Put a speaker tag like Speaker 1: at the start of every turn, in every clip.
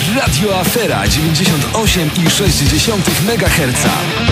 Speaker 1: Radio Afera 98,6 MHz.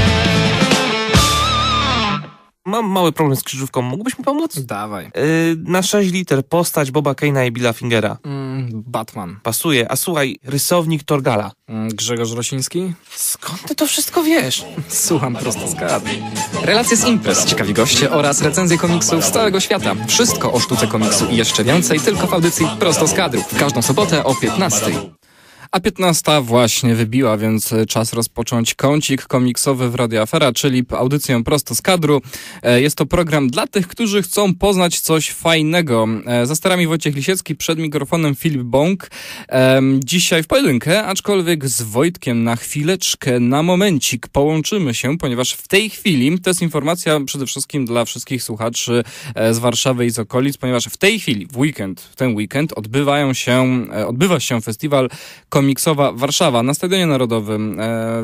Speaker 2: Mam mały problem z krzyżówką. Mógłbyś mi pomóc?
Speaker 3: Dawaj.
Speaker 2: Na 6 liter postać Boba Kane'a i Billa Fingera.
Speaker 3: Batman.
Speaker 2: Pasuje. A słuchaj, rysownik Torgala.
Speaker 3: Grzegorz Rosiński?
Speaker 2: Skąd ty to wszystko wiesz?
Speaker 3: Słucham prosto z kadry. Relacje z imprez, ciekawi goście oraz recenzje komiksów z całego świata. Wszystko o sztuce komiksu i jeszcze więcej tylko w audycji Prosto z kadru. W każdą sobotę o 15:00. A 15 właśnie wybiła, więc czas rozpocząć kącik komiksowy w Radio Afera, czyli audycję Prosto z kadru. Jest to program dla tych, którzy chcą poznać coś fajnego. Za starami Wojciech Lisiecki, przed mikrofonem Filip Bąk. Dzisiaj w pojedynkę, aczkolwiek z Wojtkiem na chwileczkę, na momencik połączymy się, ponieważ w tej chwili, to jest informacja przede wszystkim dla wszystkich słuchaczy z Warszawy i z okolic, ponieważ w tej chwili, w ten weekend odbywa się festiwal Komiksowa Warszawa na Stadionie Narodowym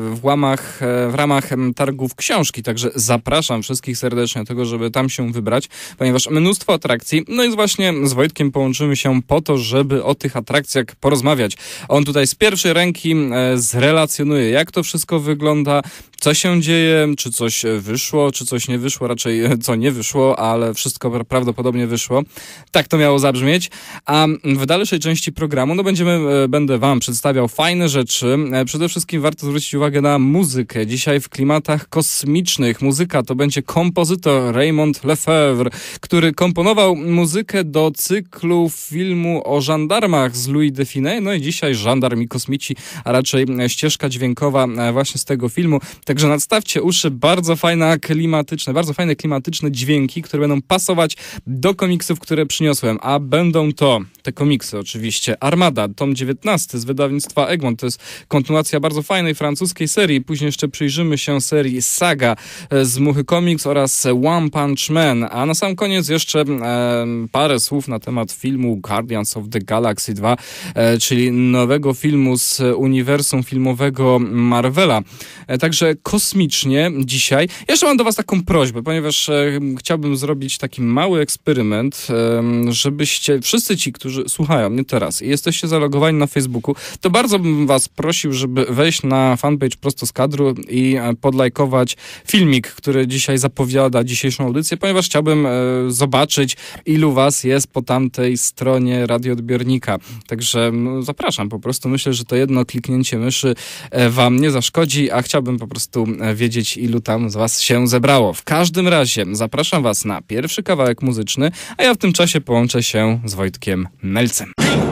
Speaker 3: w ramach targów książki, także zapraszam wszystkich serdecznie do tego, żeby tam się wybrać, ponieważ mnóstwo atrakcji, no i właśnie z Wojtkiem połączymy się po to, żeby o tych atrakcjach porozmawiać. On tutaj z pierwszej ręki zrelacjonuje, jak to wszystko wygląda, co się dzieje, czy coś wyszło, czy coś nie wyszło, raczej co nie wyszło, ale wszystko prawdopodobnie wyszło. Tak to miało zabrzmieć. A w dalszej części programu będę wam przedstawiał fajne rzeczy. Przede wszystkim warto zwrócić uwagę na muzykę. Dzisiaj w klimatach kosmicznych. Muzyka to będzie kompozytor Raymond Lefebvre, który komponował muzykę do cyklu filmu o żandarmach z Louis de Funès. No i dzisiaj Żandarm i kosmici, a raczej ścieżka dźwiękowa właśnie z tego filmu. Także nadstawcie uszy, bardzo fajne klimatyczne dźwięki, które będą pasować do komiksów, które przyniosłem. A będą to te komiksy oczywiście. Armada, tom 19 z wydawnictwa Egmont. To jest kontynuacja bardzo fajnej francuskiej serii. Później jeszcze przyjrzymy się serii Saga z Muchy Comics oraz One Punch Man. A na sam koniec jeszcze parę słów na temat filmu Guardians of the Galaxy 2, czyli nowego filmu z uniwersum filmowego Marvela. Także kosmicznie dzisiaj. Jeszcze mam do was taką prośbę, ponieważ chciałbym zrobić taki mały eksperyment, żebyście wszyscy ci, którzy słuchają mnie teraz i jesteście zalogowani na Facebooku, to bardzo bym was prosił, żeby wejść na fanpage Prosto z kadru i podlajkować filmik, który dzisiaj zapowiada dzisiejszą audycję, ponieważ chciałbym zobaczyć, ilu was jest po tamtej stronie radioodbiornika. Także zapraszam po prostu. Myślę, że to jedno kliknięcie myszy wam nie zaszkodzi, a chciałbym po prostu wiedzieć, ilu tam z was się zebrało. W każdym razie zapraszam was na pierwszy kawałek muzyczny, a ja w tym czasie połączę się z Wojtkiem Melcem.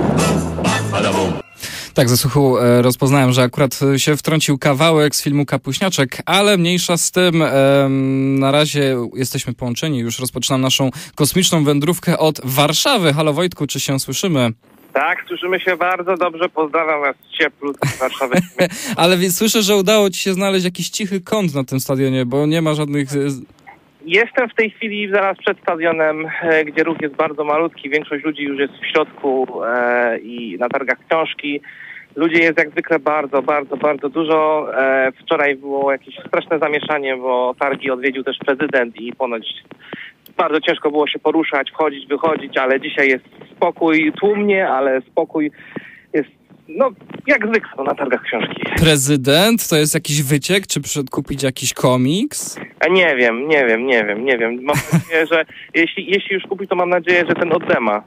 Speaker 3: Tak, ze słuchu rozpoznałem, że akurat się wtrącił kawałek z filmu Kapuśniaczek, ale mniejsza z tym, na razie jesteśmy połączeni, już rozpoczynam naszą kosmiczną wędrówkę od Warszawy. Halo Wojtku, czy się słyszymy?
Speaker 4: Tak, słyszymy się bardzo dobrze, pozdrawiam was cieplu z Warszawy.
Speaker 3: Ale słyszę, że udało ci się znaleźć jakiś cichy kąt na tym stadionie, bo nie ma żadnych...
Speaker 4: Jestem w tej chwili zaraz przed stadionem, gdzie ruch jest bardzo malutki, większość ludzi już jest w środku i na targach książki. Ludzi jest jak zwykle bardzo, bardzo, bardzo dużo. Wczoraj było jakieś straszne zamieszanie, bo targi odwiedził też prezydent i ponoć bardzo ciężko było się poruszać, wchodzić, wychodzić, ale dzisiaj jest spokój, tłumnie, ale spokój jest, no, jak zwykle na targach książki.
Speaker 3: Prezydent? To jest jakiś wyciek? Czy przyszedł kupić jakiś komiks?
Speaker 4: Nie wiem. Mam nadzieję, że jeśli już kupi, to mam nadzieję, że ten oddema.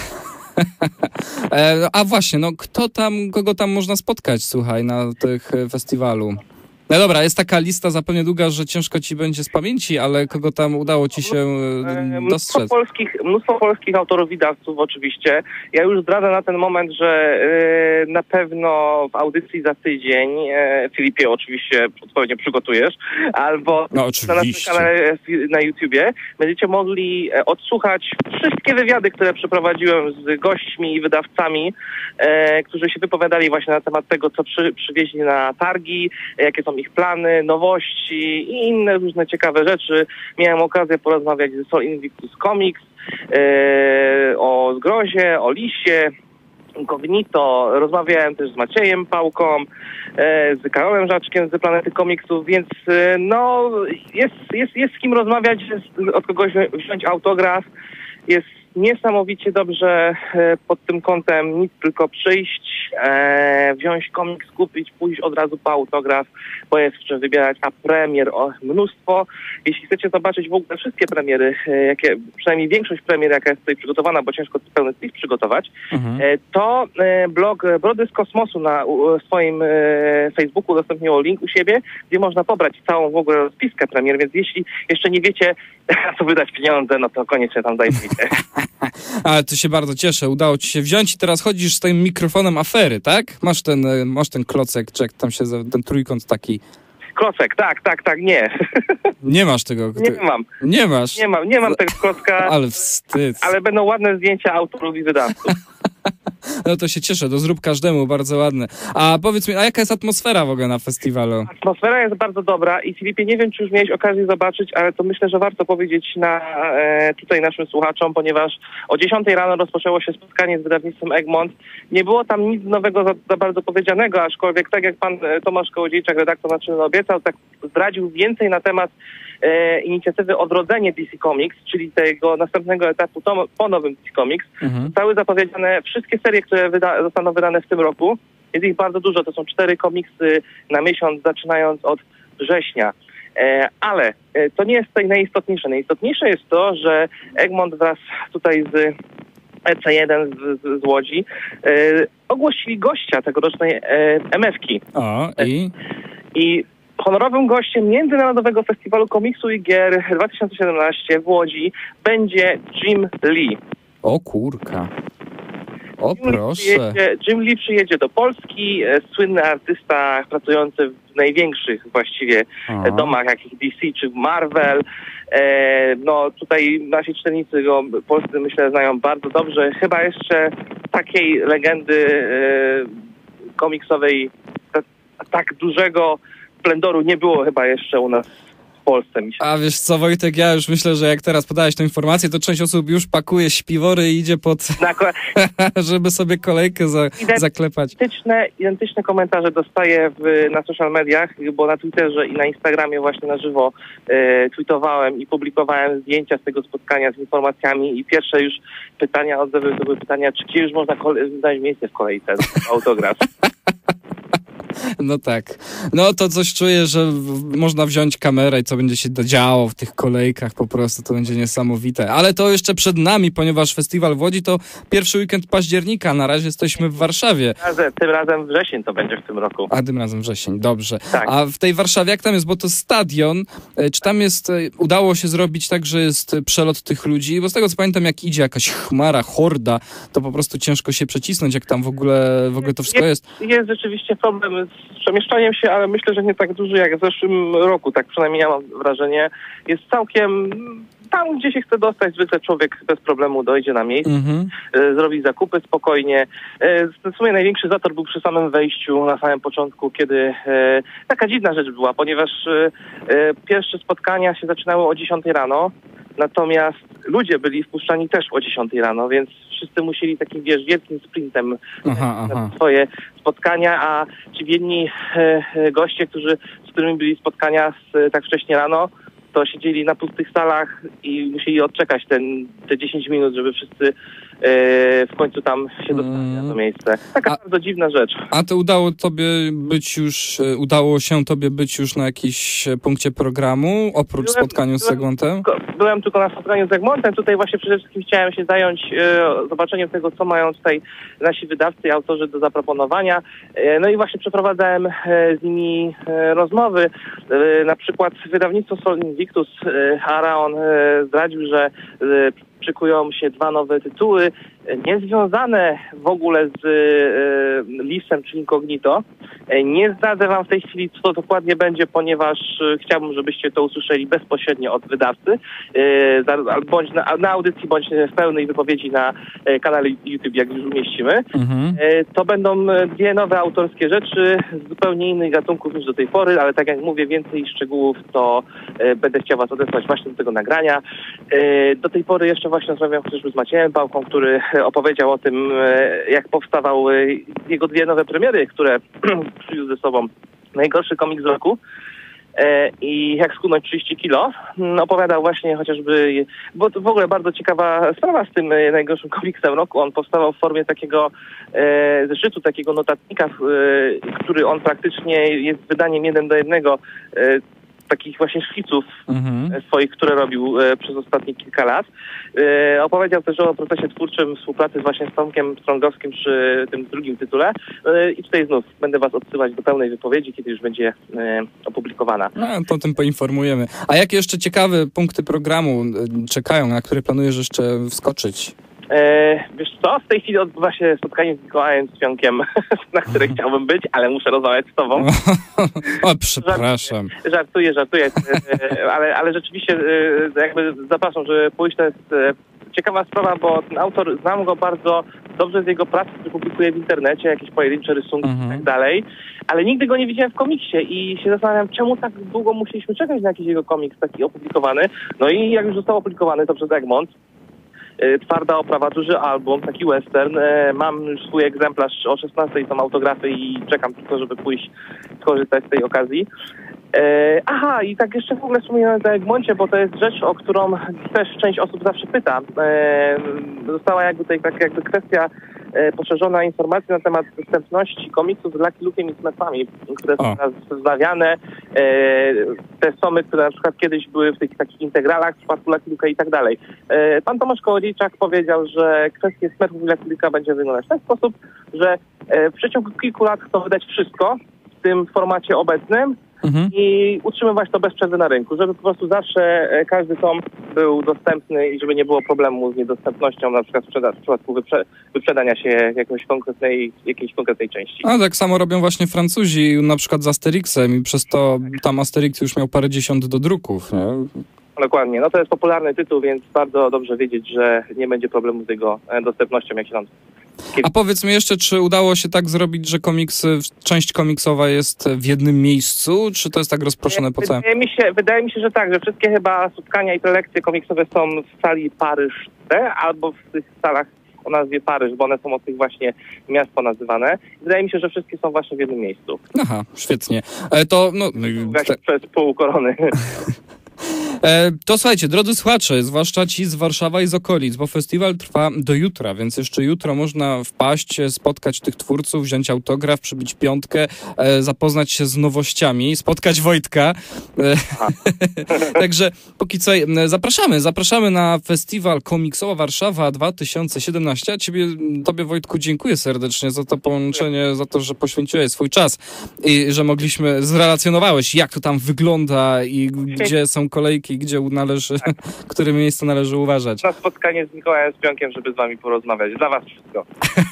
Speaker 3: A właśnie, no kogo tam można spotkać, słuchaj, na tych festiwalu? No dobra, jest taka lista zapewne długa, że ciężko ci będzie z pamięci, ale kogo tam udało ci się dostrzec?
Speaker 4: Mnóstwo polskich autorów i dawców oczywiście. Ja już zdradzę na ten moment, że na pewno w audycji za tydzień, Filipie, oczywiście odpowiednio przygotujesz, albo na naszym kanale na YouTubie będziecie mogli odsłuchać wszystkie wywiady, które przeprowadziłem z gośćmi i wydawcami, którzy się wypowiadali właśnie na temat tego, co przywieźli na targi, jakie są ich plany, nowości i inne różne ciekawe rzeczy. Miałem okazję porozmawiać ze Sol Invictus Comics, o Zgrozie, o Lisie, Incognito. Rozmawiałem też z Maciejem Pałką, z Karolem Żaczkiem z Planety Komiksów, więc no jest z kim rozmawiać, jest od kogoś wziąć autograf. Jest niesamowicie dobrze pod tym kątem, nic tylko przyjść, wziąć komiks, kupić, pójść od razu po autograf, bo jest w czym wybierać, a premier mnóstwo. Jeśli chcecie zobaczyć w ogóle wszystkie premiery, przynajmniej większość premier, jaka jest tutaj przygotowana, bo ciężko pełny spis przygotować, to blog Brody z Kosmosu na swoim Facebooku udostępniło link u siebie, gdzie można pobrać całą w ogóle rozpiskę premier, więc jeśli jeszcze nie wiecie, na co wydać pieniądze, no to koniecznie tam zajrzyjcie.
Speaker 1: Ale to się bardzo cieszę, udało ci się wziąć i teraz chodzisz z tym mikrofonem afery, tak? Masz ten klocek, czy jak tam się, ten trójkąt taki.
Speaker 4: Klocek, tak, nie.
Speaker 1: Nie masz tego.
Speaker 4: Nie mam.
Speaker 1: Nie masz?
Speaker 4: Nie mam tego klocka.
Speaker 1: Ale wstyd.
Speaker 4: Ale będą ładne zdjęcia autorów i wydawców.
Speaker 1: No to się cieszę, to zrób każdemu, bardzo ładne. A powiedz mi, a jaka jest atmosfera w ogóle na festiwalu?
Speaker 4: Atmosfera jest bardzo dobra i Filipie, nie wiem, czy już miałeś okazję zobaczyć, ale to myślę, że warto powiedzieć tutaj naszym słuchaczom, ponieważ o 10 rano rozpoczęło się spotkanie z wydawnictwem Egmont. Nie było tam nic nowego za bardzo powiedzianego, aczkolwiek tak jak pan Tomasz Kołodziejczak, redaktor naczelny, obiecał, tak zdradził więcej na temat inicjatywy Odrodzenie DC Comics, czyli tego następnego etapu po nowym DC Comics. Zostały zapowiedziane wszystkie serie, które zostaną wydane w tym roku. Jest ich bardzo dużo, to są 4 komiksy na miesiąc, zaczynając od września. Ale to nie jest tutaj najistotniejsze. Najistotniejsze jest to, że Egmont wraz tutaj z EC1 z Łodzi ogłosili gościa tegorocznej MF-ki. I honorowym gościem Międzynarodowego Festiwalu Komiksu i Gier 2017 w Łodzi będzie Jim Lee.
Speaker 1: O kurka. O proszę.
Speaker 4: Jim Lee przyjedzie do Polski, słynny artysta pracujący w największych właściwie domach, jakich DC czy Marvel. No tutaj nasi czytelnicy go polscy myślę znają bardzo dobrze. Chyba jeszcze takiej legendy komiksowej, tak dużego splendoru nie było chyba jeszcze u nas w Polsce.
Speaker 1: A wiesz co, Wojtek, ja już myślę, że jak teraz podałeś tę informację, to część osób już pakuje śpiwory i idzie żeby sobie kolejkę zaklepać.
Speaker 4: Identyczne komentarze dostaję na social mediach, bo na Twitterze i na Instagramie właśnie na żywo tweetowałem i publikowałem zdjęcia z tego spotkania z informacjami i pierwsze już pytania, odzewy to były pytania, czy gdzie już można znaleźć miejsce w kolejce autograf.
Speaker 1: No tak. No to coś czuję, że można wziąć kamerę i co będzie się działo w tych kolejkach, po prostu to będzie niesamowite. Ale to jeszcze przed nami, ponieważ festiwal w Łodzi to pierwszy weekend października. Na razie jesteśmy w Warszawie.
Speaker 4: Tym razem wrzesień to będzie w tym roku.
Speaker 1: A tym razem wrzesień, dobrze.
Speaker 4: Tak.
Speaker 1: A w tej Warszawie jak tam jest? Bo to stadion. Czy tam jest, udało się zrobić tak, że jest przelot tych ludzi? Bo z tego co pamiętam, jak idzie jakaś chmara, horda, to po prostu ciężko się przecisnąć, jak tam w ogóle to wszystko jest.
Speaker 4: Jest rzeczywiście problem z przemieszczaniem się, ale myślę, że nie tak duży jak w zeszłym roku, tak przynajmniej ja mam wrażenie. Jest całkiem tam, gdzie się chce dostać, zwykle człowiek bez problemu dojdzie na miejsce, zrobi zakupy spokojnie. W sumie największy zator był przy samym wejściu, na samym początku, kiedy taka dziwna rzecz była, ponieważ pierwsze spotkania się zaczynały o 10 rano, natomiast ludzie byli wpuszczani też o 10 rano, więc wszyscy musieli takim, wielkim sprintem na swoje spotkania, a ci biedni goście, z którymi byli spotkania tak wcześnie rano, to siedzieli na pustych salach i musieli odczekać te 10 minut, żeby wszyscy w końcu tam się dostali na to miejsce. Taka bardzo dziwna rzecz.
Speaker 1: A to udało się tobie być już na jakimś punkcie programu, oprócz spotkania z Egmontem?
Speaker 4: Byłem tylko na spotkaniu z Egmontem. Tutaj właśnie przede wszystkim chciałem się zająć zobaczeniem tego, co mają tutaj nasi wydawcy i autorzy do zaproponowania. No i właśnie przeprowadzałem z nimi rozmowy. Na przykład wydawnictwo Sol Invictus Araon zdradził, że szykują się 2 nowe tytuły, niezwiązane w ogóle z listem czy incognito. Nie zdradzę wam w tej chwili, co to dokładnie będzie, ponieważ chciałbym, żebyście to usłyszeli bezpośrednio od wydawcy, bądź na audycji, bądź w pełnej wypowiedzi na kanale YouTube, jak już umieścimy. To będą 2 nowe autorskie rzeczy z zupełnie innych gatunków niż do tej pory, ale tak jak mówię, więcej szczegółów to będę chciał was odesłać właśnie do tego nagrania. Do tej pory jeszcze właśnie rozmawiam chociażby z Maciejem Pałką, który opowiedział o tym, jak powstawały jego 2 nowe premiery, które przywiózł ze sobą najgorszy komiks roku. i jak schudnąć 30 kilo. Opowiadał właśnie chociażby, bo to w ogóle bardzo ciekawa sprawa z tym najgorszym komiksem roku. On powstawał w formie takiego zeszytu, takiego notatnika, który on praktycznie jest wydaniem 1:1 takich właśnie szkiców swoich, które robił przez ostatnie kilka lat. Opowiedział też o procesie twórczym współpracy właśnie z Tomkiem Strągowskim przy tym drugim tytule. I tutaj znów będę was odsyłać do pełnej wypowiedzi, kiedy już będzie opublikowana.
Speaker 1: No, to o tym poinformujemy. A jakie jeszcze ciekawe punkty programu czekają, na które planujesz jeszcze wskoczyć?
Speaker 4: Wiesz co, w tej chwili odbywa się spotkanie z Mikołajem Świąkiem, na które chciałbym być, ale muszę rozmawiać z tobą.
Speaker 1: O, przepraszam.
Speaker 4: Żartuję, ale rzeczywiście jakby zapraszam, żeby pójść. To jest ciekawa sprawa, bo ten autor, znam go bardzo dobrze z jego pracy, który publikuje w internecie, jakieś pojedyncze rysunki i tak dalej, ale nigdy go nie widziałem w komiksie i się zastanawiam, czemu tak długo musieliśmy czekać na jakiś jego komiks taki opublikowany. No i jak już został opublikowany, to przez Egmont. Twarda oprawa, duży album, taki western. Mam już swój egzemplarz, o 16:00 są autografy i czekam tylko, żeby pójść skorzystać z tej okazji. Aha, i tak jeszcze w ogóle wspomniałem o Egmoncie, bo to jest rzecz, o którą też część osób zawsze pyta. Została jakby tutaj tak jakby kwestia poszerzona informacji na temat dostępności komiksów z Lucky Luke'iem i Smurfami, które są teraz wznawiane. Te somy, które na przykład kiedyś były w tych takich integralach w przypadku Lucky Luke'a i tak dalej. Pan Tomasz Kołodziejczak powiedział, że kwestia Smurfów i Lucky Luke'a będzie wyglądać w ten sposób, że w przeciągu kilku lat chcą wydać wszystko w tym formacie obecnym, i utrzymywać to bez przerwy na rynku, żeby po prostu zawsze każdy tom był dostępny i żeby nie było problemu z niedostępnością, na przykład w przypadku wyprzedania się jakiejś konkretnej części.
Speaker 1: A tak samo robią właśnie Francuzi, na przykład z Asterixem i przez to tam Asterix już miał parędziesiąt do druków, nie?
Speaker 4: Dokładnie. No to jest popularny tytuł, więc bardzo dobrze wiedzieć, że nie będzie problemu z jego dostępnością, jak się nam...
Speaker 1: A powiedz mi jeszcze, czy udało się tak zrobić, że część komiksowa jest w jednym miejscu, czy to jest tak rozproszone po całym?
Speaker 4: Wydaje mi się, że tak, że wszystkie chyba spotkania i prelekcje komiksowe są w sali Paryż C albo w tych salach o nazwie Paryż, bo one są od tych właśnie miast ponazywane. Wydaje mi się, że wszystkie są właśnie w jednym miejscu.
Speaker 1: Aha, świetnie. To
Speaker 4: przez pół korony.
Speaker 1: To słuchajcie, drodzy słuchacze, zwłaszcza ci z Warszawy i z okolic, bo festiwal trwa do jutra, więc jeszcze jutro można wpaść, spotkać tych twórców, wziąć autograf, przybić piątkę, zapoznać się z nowościami, spotkać Wojtka. Także póki co zapraszamy na festiwal Komiksowa Warszawa 2017. Tobie, Wojtku, dziękuję serdecznie za to połączenie, za to, że poświęciłeś swój czas i że zrelacjonowałeś, jak to tam wygląda i gdzie są kolejki, gdzie które miejsce należy uważać.
Speaker 4: Na spotkanie z Mikołajem Świąkiem, żeby z wami porozmawiać. Dla was wszystko.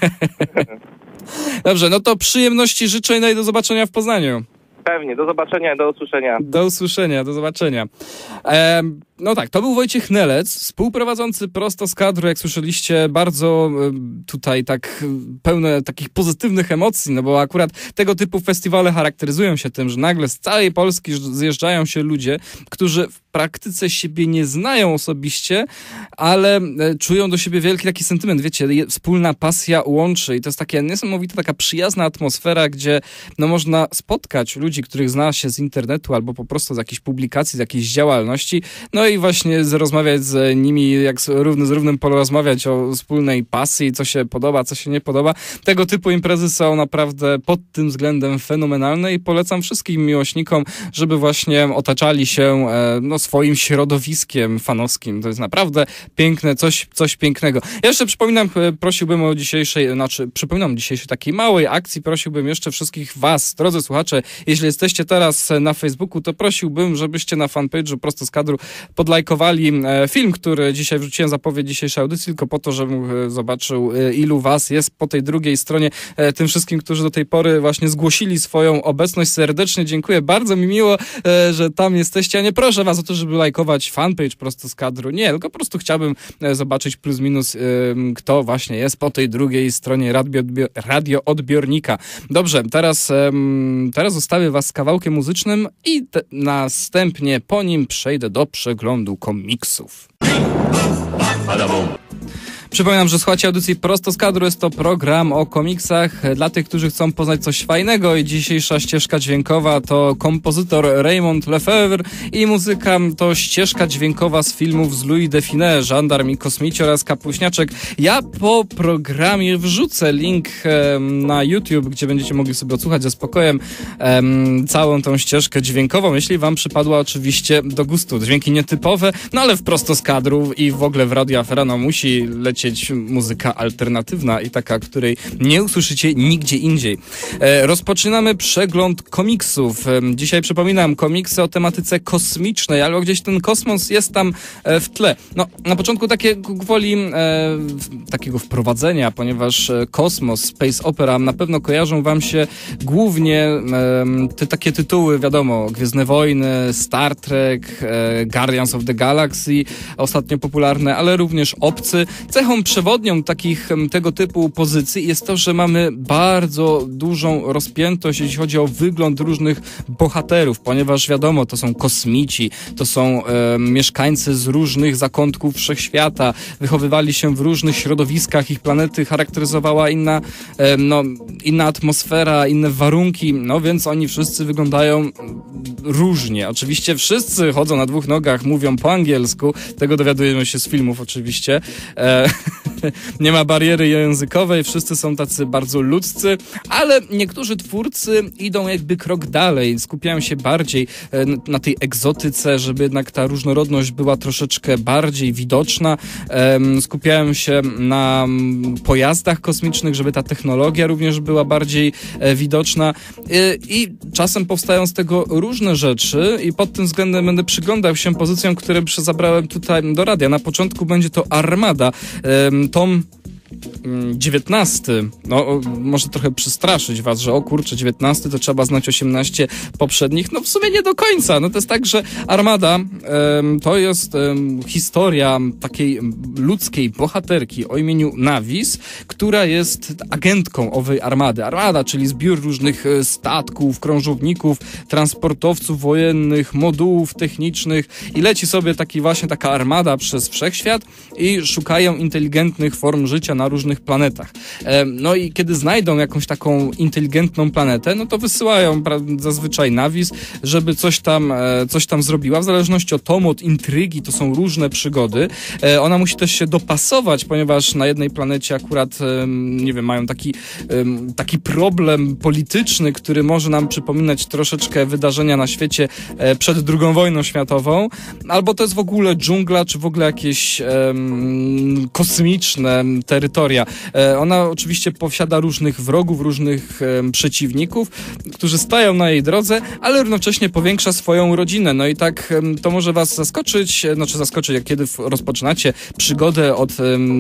Speaker 1: Dobrze, no to przyjemności życzę i do zobaczenia w Poznaniu.
Speaker 4: Pewnie, do zobaczenia, do usłyszenia.
Speaker 1: Do usłyszenia, do zobaczenia. No tak, to był Wojciech Nelec, współprowadzący prosto z kadru, jak słyszeliście, bardzo tutaj tak pełne takich pozytywnych emocji, no bo akurat tego typu festiwale charakteryzują się tym, że nagle z całej Polski zjeżdżają się ludzie, którzy w praktyce siebie nie znają osobiście, ale czują do siebie wielki taki sentyment, wiecie, wspólna pasja łączy i to jest taka niesamowita, taka przyjazna atmosfera, gdzie no można spotkać ludzi, których zna się z internetu albo po prostu z jakichś publikacji, z jakiejś działalności, no i właśnie rozmawiać z nimi, jak równy z równym porozmawiać o wspólnej pasji, co się podoba, co się nie podoba. Tego typu imprezy są naprawdę pod tym względem fenomenalne i polecam wszystkim miłośnikom, żeby właśnie otaczali się swoim środowiskiem fanowskim. To jest naprawdę piękne, coś pięknego. Ja jeszcze prosiłbym o przypominam dzisiejszej takiej małej akcji, prosiłbym jeszcze wszystkich was, drodzy słuchacze, jeśli jesteście teraz na Facebooku, to prosiłbym, żebyście na fanpage'u prosto z kadru podlajkowali film, który dzisiaj wrzuciłem, zapowiedź dzisiejszej audycji, tylko po to, żebym zobaczył, ilu was jest po tej drugiej stronie. Tym wszystkim, którzy do tej pory właśnie zgłosili swoją obecność, serdecznie dziękuję. Bardzo mi miło, że tam jesteście. Ja nie proszę was o to, żeby lajkować fanpage prosto z kadru. Nie, tylko po prostu chciałbym zobaczyć plus minus, kto właśnie jest po tej drugiej stronie radioodbiornika. Dobrze, teraz zostawię was z kawałkiem muzycznym i następnie po nim przejdę do przeglądu komiksów. Przypominam, że słuchacie audycji Prosto z kadru. Jest to program o komiksach dla tych, którzy chcą poznać coś fajnego i dzisiejsza ścieżka dźwiękowa to kompozytor Raymond Lefebvre i muzyka to ścieżka dźwiękowa z filmów z Louis Define, Żandarm i Kosmici oraz Kapuśniaczek. Ja po programie wrzucę link na YouTube, gdzie będziecie mogli sobie odsłuchać ze spokojem całą tą ścieżkę dźwiękową, jeśli wam przypadła oczywiście do gustu. Dźwięki nietypowe, no ale w Prosto z kadru i w ogóle w Radio Afera musi lecieć muzyka alternatywna i taka, której nie usłyszycie nigdzie indziej. Rozpoczynamy przegląd komiksów. Dzisiaj przypominam, komiksy o tematyce kosmicznej, albo gdzieś ten kosmos jest tam w tle. No, na początku takie gwoli takiego wprowadzenia, ponieważ kosmos, space opera na pewno kojarzą wam się głównie te takie tytuły, wiadomo, Gwiezdne Wojny, Star Trek, Guardians of the Galaxy, ostatnio popularne, ale również Obcy. Cechą przewodnią tego typu pozycji jest to, że mamy bardzo dużą rozpiętość, jeśli chodzi o wygląd różnych bohaterów, ponieważ wiadomo, to są kosmici, to są mieszkańcy z różnych zakątków wszechświata, wychowywali się w różnych środowiskach, ich planety charakteryzowała inna atmosfera, inne warunki, no więc oni wszyscy wyglądają różnie. Oczywiście wszyscy chodzą na dwóch nogach, mówią po angielsku, tego dowiadujemy się z filmów oczywiście. Nie ma bariery językowej, wszyscy są tacy bardzo ludzcy, ale niektórzy twórcy idą jakby krok dalej, skupiają się bardziej na tej egzotyce, żeby jednak ta różnorodność była troszeczkę bardziej widoczna, skupiają się na pojazdach kosmicznych, żeby ta technologia również była bardziej widoczna i czasem powstają z tego różne rzeczy i pod tym względem będę przyglądał się pozycjom, które zabrałem tutaj do radia. Na początku będzie to Armada, tom 19. No, może trochę przestraszyć was, że o kurczę, 19 to trzeba znać 18 poprzednich. No w sumie nie do końca. No to jest tak, że Armada to jest historia takiej ludzkiej bohaterki o imieniu Navis, która jest agentką owej armady. Armada, czyli zbiór różnych statków, krążowników, transportowców wojennych, modułów technicznych i leci sobie taka armada przez wszechświat i szukają inteligentnych form życia na różnych planetach. No i kiedy znajdą jakąś taką inteligentną planetę, no to wysyłają zazwyczaj Navis, żeby coś tam zrobiła. W zależności od tomu, od intrygi, to są różne przygody. Ona musi też się dopasować, ponieważ na jednej planecie akurat, nie wiem, mają taki problem polityczny, który może nam przypominać troszeczkę wydarzenia na świecie przed II wojną światową, albo to jest w ogóle dżungla, czy w ogóle jakieś kosmiczne terytoria. Ona oczywiście posiada różnych wrogów, różnych przeciwników, którzy stają na jej drodze, ale równocześnie powiększa swoją rodzinę. No i tak to może was zaskoczyć, jak kiedy rozpoczynacie przygodę od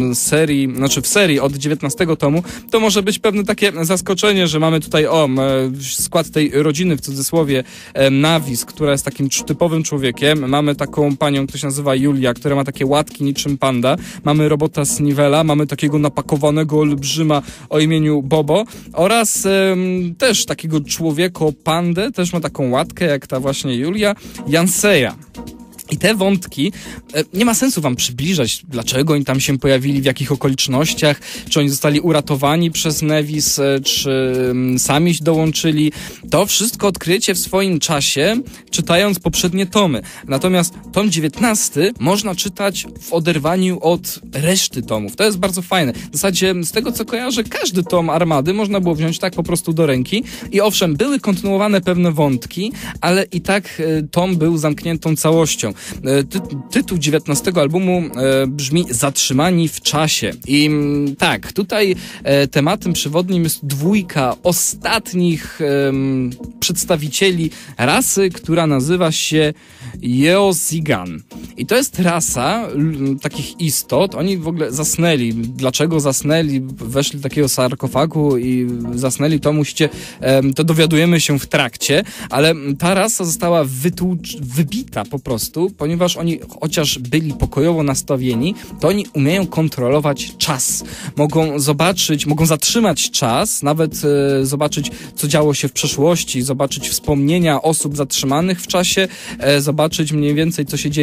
Speaker 1: w serii od 19 tomu, to może być pewne takie zaskoczenie, że mamy tutaj skład tej rodziny, w cudzysłowie, Navis, która jest takim typowym człowiekiem. Mamy taką panią, która się nazywa Julia, która ma takie łatki niczym panda. Mamy robota Snivela, mamy takiego napakowanego olbrzyma o imieniu Bobo oraz też takiego człowieko-pandę, też ma taką łatkę jak ta właśnie Julia, Janseja. I te wątki nie ma sensu wam przybliżać, dlaczego oni tam się pojawili, w jakich okolicznościach, czy oni zostali uratowani przez Navis, czy sami dołączyli. To wszystko odkryjecie w swoim czasie, czytając poprzednie tomy. Natomiast tom 19 można czytać w oderwaniu od reszty tomów. To jest bardzo fajne. W zasadzie z tego, co kojarzę, każdy tom Armady można było wziąć tak po prostu do ręki i owszem, były kontynuowane pewne wątki, ale i tak tom był zamkniętą całością. Tytuł 19 albumu brzmi Zatrzymani w czasie. I tak, tutaj tematem przewodnim jest dwójka ostatnich przedstawicieli rasy, która nazywa się Eozigan. I to jest rasa takich istot. Oni w ogóle zasnęli. Dlaczego zasnęli? Weszli do takiego sarkofagu i zasnęli. To dowiadujemy się w trakcie, ale ta rasa została wybita po prostu, ponieważ oni chociaż byli pokojowo nastawieni, to oni umieją kontrolować czas. Mogą zatrzymać czas, nawet zobaczyć, co działo się w przeszłości, zobaczyć wspomnienia osób zatrzymanych w czasie, zobaczyć mniej więcej, co się dzieje w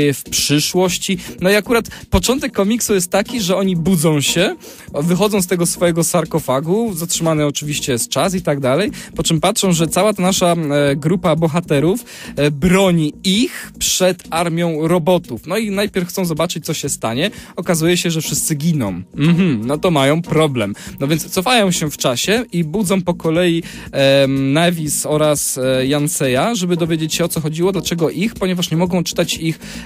Speaker 1: przyszłości. No i akurat początek komiksu jest taki, że oni budzą się, wychodzą z tego swojego sarkofagu, zatrzymany oczywiście jest czas i tak dalej, po czym patrzą, że cała ta nasza grupa bohaterów broni ich przed armią robotów. No i najpierw chcą zobaczyć, co się stanie. Okazuje się, że wszyscy giną. No to mają problem. No więc cofają się w czasie i budzą po kolei Nevis oraz Janseja, żeby dowiedzieć się, o co chodziło, dlaczego ponieważ nie mogą czytać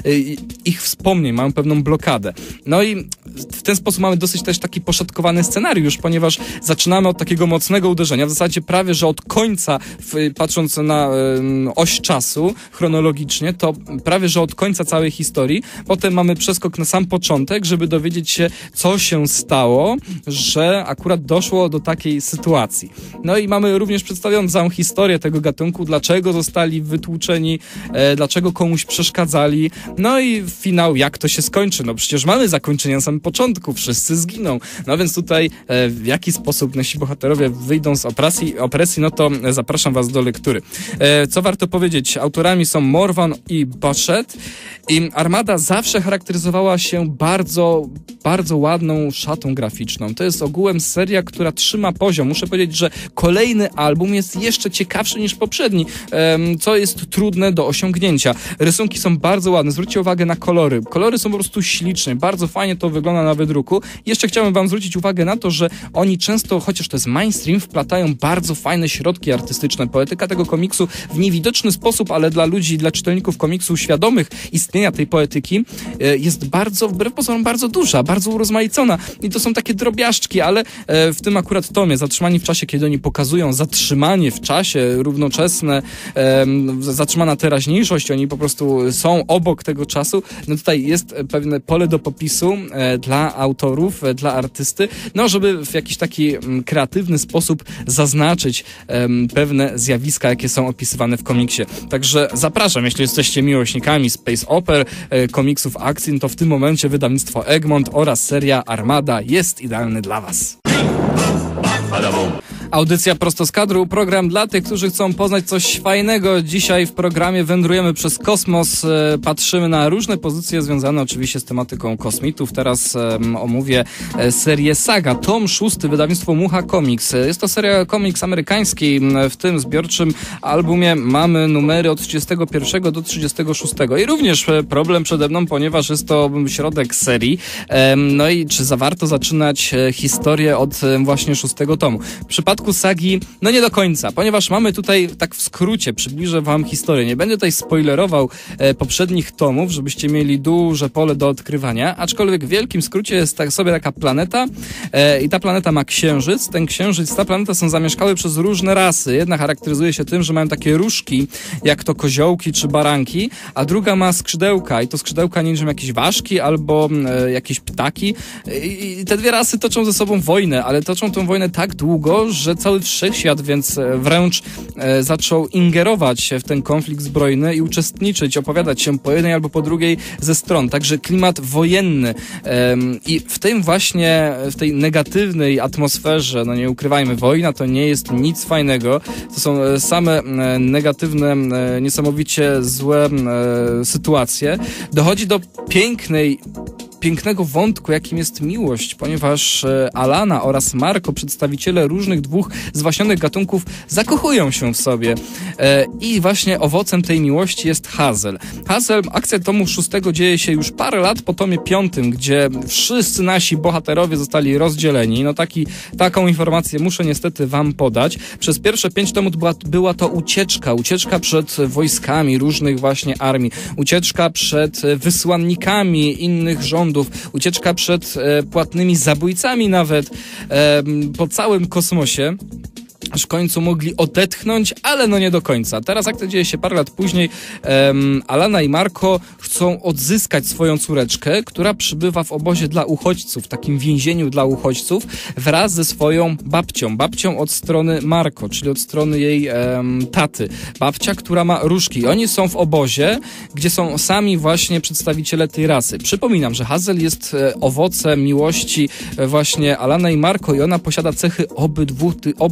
Speaker 1: ich wspomnień, mają pewną blokadę. No i w ten sposób mamy dosyć też taki poszatkowany scenariusz, ponieważ zaczynamy od takiego mocnego uderzenia, w zasadzie prawie, że od końca, patrząc na oś czasu chronologicznie, to prawie, że od końca całej historii. Potem mamy przeskok na sam początek, żeby dowiedzieć się, co się stało, że akurat doszło do takiej sytuacji. No i mamy również przedstawioną całą historię tego gatunku, dlaczego zostali wytłuczeni, dlaczego komuś przeszkadzali, no i finał, jak to się skończy. No przecież mamy zakończenie na samym początku, wszyscy zginą. No więc tutaj w jaki sposób nasi bohaterowie wyjdą z opresji, no to zapraszam was do lektury. Co warto powiedzieć? Autorami są Morvan i Bashett i Armada zawsze charakteryzowała się bardzo, bardzo ładną szatą graficzną. To jest ogółem seria, która trzyma poziom. Muszę powiedzieć, że kolejny album jest jeszcze ciekawszy niż poprzedni, co jest trudne do osiągnięcia. Rysunki są bardzo ładne. Zwróćcie uwagę na kolory. Kolory są po prostu śliczne. Bardzo fajnie to wygląda na wydruku. Jeszcze chciałem wam zwrócić uwagę na to, że oni często, chociaż to jest mainstream, wplatają bardzo fajne środki artystyczne. Poetyka tego komiksu w niewidoczny sposób, ale dla ludzi, dla czytelników komiksu świadomych istnienia tej poetyki jest bardzo, wbrew pozorom, bardzo duża, bardzo urozmaicona. I to są takie drobiażdżki, ale w tym akurat tomie, Zatrzymani w czasie, kiedy oni pokazują zatrzymanie w czasie, równoczesne, zatrzymana teraźniejszość, oni po prostu są obok tego czasu, no tutaj jest pewne pole do popisu dla autorów, dla artysty, no żeby w jakiś taki kreatywny sposób zaznaczyć pewne zjawiska, jakie są opisywane w komiksie. Także zapraszam, jeśli jesteście miłośnikami space oper, komiksów akcji, to w tym momencie wydawnictwo Egmont oraz seria Armada jest idealny dla was. Audycja prosto z kadru, program dla tych, którzy chcą poznać coś fajnego. Dzisiaj w programie wędrujemy przez kosmos, patrzymy na różne pozycje związane oczywiście z tematyką kosmitów. Teraz omówię serię Saga, tom 6, wydawnictwo Mucha Comics. Jest to seria komiks amerykański. W tym zbiorczym albumie mamy numery od 31 do 36. I również problem przede mną, ponieważ jest to środek serii. No i czy warto zaczynać historię od właśnie 6 tomu? W przypadku Sagi, no nie do końca, ponieważ mamy tutaj, tak w skrócie, przybliżę wam historię. Nie będę tutaj spoilerował poprzednich tomów, żebyście mieli duże pole do odkrywania, aczkolwiek w wielkim skrócie jest sobie taka planeta i ta planeta ma księżyc. Ten księżyc, ta planeta są zamieszkałe przez różne rasy. Jedna charakteryzuje się tym, że mają takie różki, jak to koziołki czy baranki, a druga ma skrzydełka i to skrzydełka niczym jakieś ważki albo jakieś ptaki. I te dwie rasy toczą ze sobą wojnę, ale toczą tę wojnę tak długo, że cały wszechświat więc wręcz zaczął ingerować się w ten konflikt zbrojny i uczestniczyć, opowiadać się po jednej albo po drugiej ze stron. Także klimat wojenny i w tym właśnie, w tej negatywnej atmosferze, no nie ukrywajmy, wojna to nie jest nic fajnego. To są same negatywne, niesamowicie złe sytuacje. Dochodzi do pięknego wątku, jakim jest miłość, ponieważ Alana oraz Marco, przedstawiciele różnych dwóch zwaśnionych gatunków, zakochują się w sobie. I właśnie owocem tej miłości jest Hazel. Hazel, akcja tomu 6 dzieje się już parę lat po tomie 5, gdzie wszyscy nasi bohaterowie zostali rozdzieleni. No taką informację muszę niestety wam podać. Przez pierwsze 5 tomów była to ucieczka przed wojskami różnych właśnie armii, ucieczka przed wysłannikami innych rządów, ucieczka przed płatnymi zabójcami nawet po całym kosmosie. Aż w końcu mogli odetchnąć, ale no nie do końca. Teraz akcja dzieje się parę lat później. Alana i Marco chcą odzyskać swoją córeczkę, która przybywa w obozie dla uchodźców, w takim więzieniu dla uchodźców, wraz ze swoją babcią. Babcią od strony Marco, czyli od strony jej taty. Babcia, która ma różki. Oni są w obozie, gdzie są sami właśnie przedstawiciele tej rasy. Przypominam, że Hazel jest owocem miłości właśnie Alana i Marco i ona posiada cechy obydwu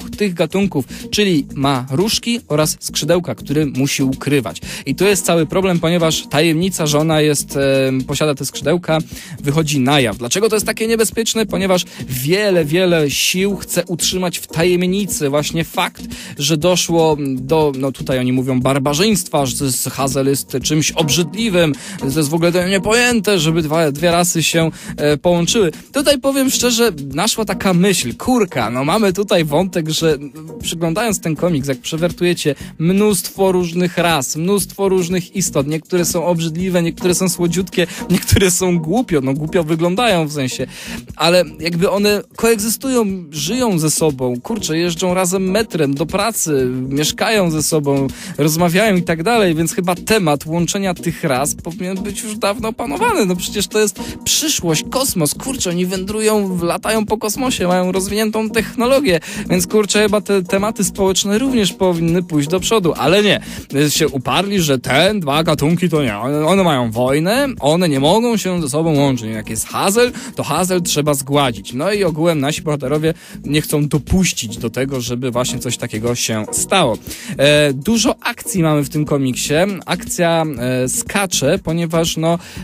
Speaker 1: dwóch tych gatunków, czyli ma różki oraz skrzydełka, które musi ukrywać. I to jest cały problem, ponieważ tajemnica, że ona posiada te skrzydełka, wychodzi na jaw. Dlaczego to jest takie niebezpieczne? Ponieważ wiele sił chce utrzymać w tajemnicy właśnie fakt, że doszło do, no tutaj oni mówią barbarzyństwa, że Hazel jest czymś obrzydliwym, to jest w ogóle niepojęte, żeby dwie rasy się połączyły. Tutaj powiem szczerze, naszła taka myśl, kurka, no mamy tutaj wątek, że przyglądając ten komiks, jak przewertujecie mnóstwo różnych ras, mnóstwo różnych istot, niektóre są obrzydliwe, niektóre są słodziutkie, niektóre są głupio wyglądają w sensie, ale jakby one koegzystują, żyją ze sobą, kurczę, jeżdżą razem metrem do pracy, mieszkają ze sobą, rozmawiają i tak dalej, więc chyba temat łączenia tych ras powinien być już dawno opanowany. No przecież to jest przyszłość, kosmos, kurczę, oni wędrują, latają po kosmosie, mają rozwiniętą technologię, więc kurczę, chyba te tematy społeczne również powinny pójść do przodu, ale nie. Się uparli, że te dwa gatunki to nie. One mają wojnę, one nie mogą się ze sobą łączyć. Jak jest Hazel, to Hazel trzeba zgładzić. No i ogółem nasi bohaterowie nie chcą dopuścić do tego, żeby właśnie coś takiego się stało. Dużo akcji mamy w tym komiksie. Akcja skacze, ponieważ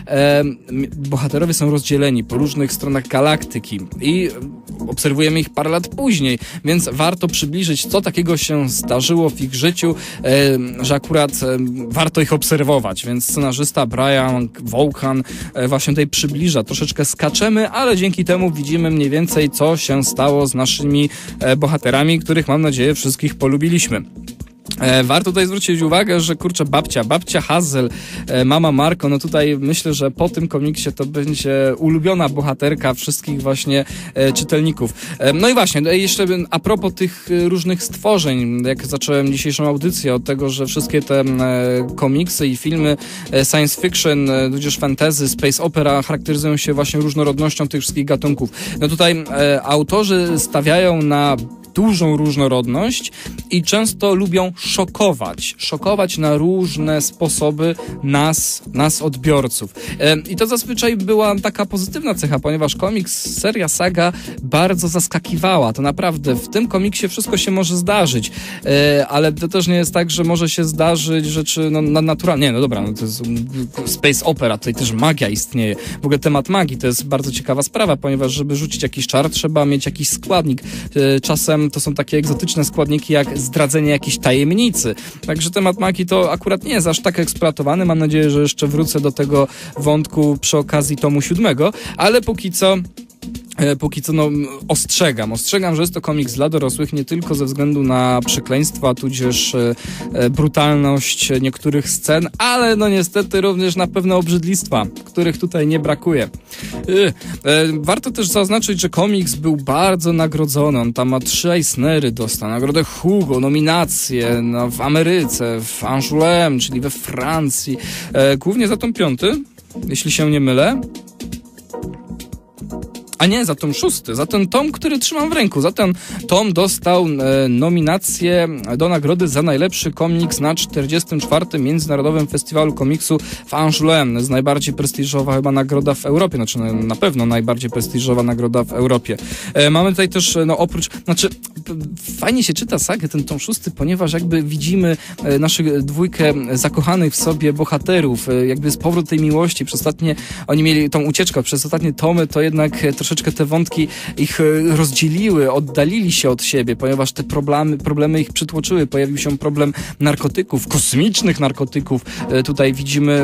Speaker 1: bohaterowie są rozdzieleni po różnych stronach galaktyki i obserwujemy ich parę lat później, więc warto przybliżyć, co takiego się zdarzyło w ich życiu, że akurat warto ich obserwować, więc scenarzysta Brian Vaughan właśnie tutaj przybliża. Troszeczkę skaczemy, ale dzięki temu widzimy mniej więcej, co się stało z naszymi bohaterami, których mam nadzieję wszystkich polubiliśmy. Warto tutaj zwrócić uwagę, że kurczę, babcia Hazel, mama Marco, no tutaj myślę, że po tym komiksie to będzie ulubiona bohaterka wszystkich właśnie czytelników. No i właśnie, jeszcze a propos tych różnych stworzeń, jak zacząłem dzisiejszą audycję od tego, że wszystkie te komiksy i filmy science fiction, tudzież fantasy, space opera charakteryzują się właśnie różnorodnością tych wszystkich gatunków. No tutaj autorzy stawiają na dużą różnorodność i często lubią szokować na różne sposoby nas odbiorców. I to zazwyczaj była taka pozytywna cecha, ponieważ komiks, seria Saga bardzo zaskakiwała. To naprawdę w tym komiksie wszystko się może zdarzyć, ale to też nie jest tak, że może się zdarzyć rzeczy nadnaturalne. Nie, no dobra, no to jest space opera, tutaj też magia istnieje. W ogóle temat magii to jest bardzo ciekawa sprawa, ponieważ żeby rzucić jakiś czar, trzeba mieć jakiś składnik. Czasem to są takie egzotyczne składniki jak zdradzenie jakiejś tajemnicy. Także temat magii to akurat nie jest aż tak eksploatowany. Mam nadzieję, że jeszcze wrócę do tego wątku przy okazji tomu 7, ale póki co ostrzegam, że jest to komiks dla dorosłych nie tylko ze względu na przekleństwa, tudzież brutalność niektórych scen, ale no niestety również na pewne obrzydlistwa, których tutaj nie brakuje. Warto też zaznaczyć, że komiks był bardzo nagrodzony. On tam ma 3 Eisnery, dostał nagrodę Hugo, nominacje w Ameryce, w Angoulême, czyli we Francji. Głównie za tom 5, jeśli się nie mylę. A nie, za tom 6, za ten tom, który trzymam w ręku. Za ten tom dostał nominację do nagrody za najlepszy komiks na 44. Międzynarodowym Festiwalu Komiksu w Angoulême. To jest najbardziej prestiżowa chyba nagroda w Europie, znaczy na pewno najbardziej prestiżowa nagroda w Europie. Mamy tutaj też, fajnie się czyta sagę, ten tom 6, ponieważ jakby widzimy naszych dwójkę zakochanych w sobie bohaterów, jakby z powrót tej miłości. Oni mieli tą ucieczkę, przez ostatnie tomy to jednak troszeczkę te wątki ich rozdzieliły, oddalili się od siebie, ponieważ te problemy ich przytłoczyły. Pojawił się problem narkotyków, kosmicznych narkotyków. Tutaj widzimy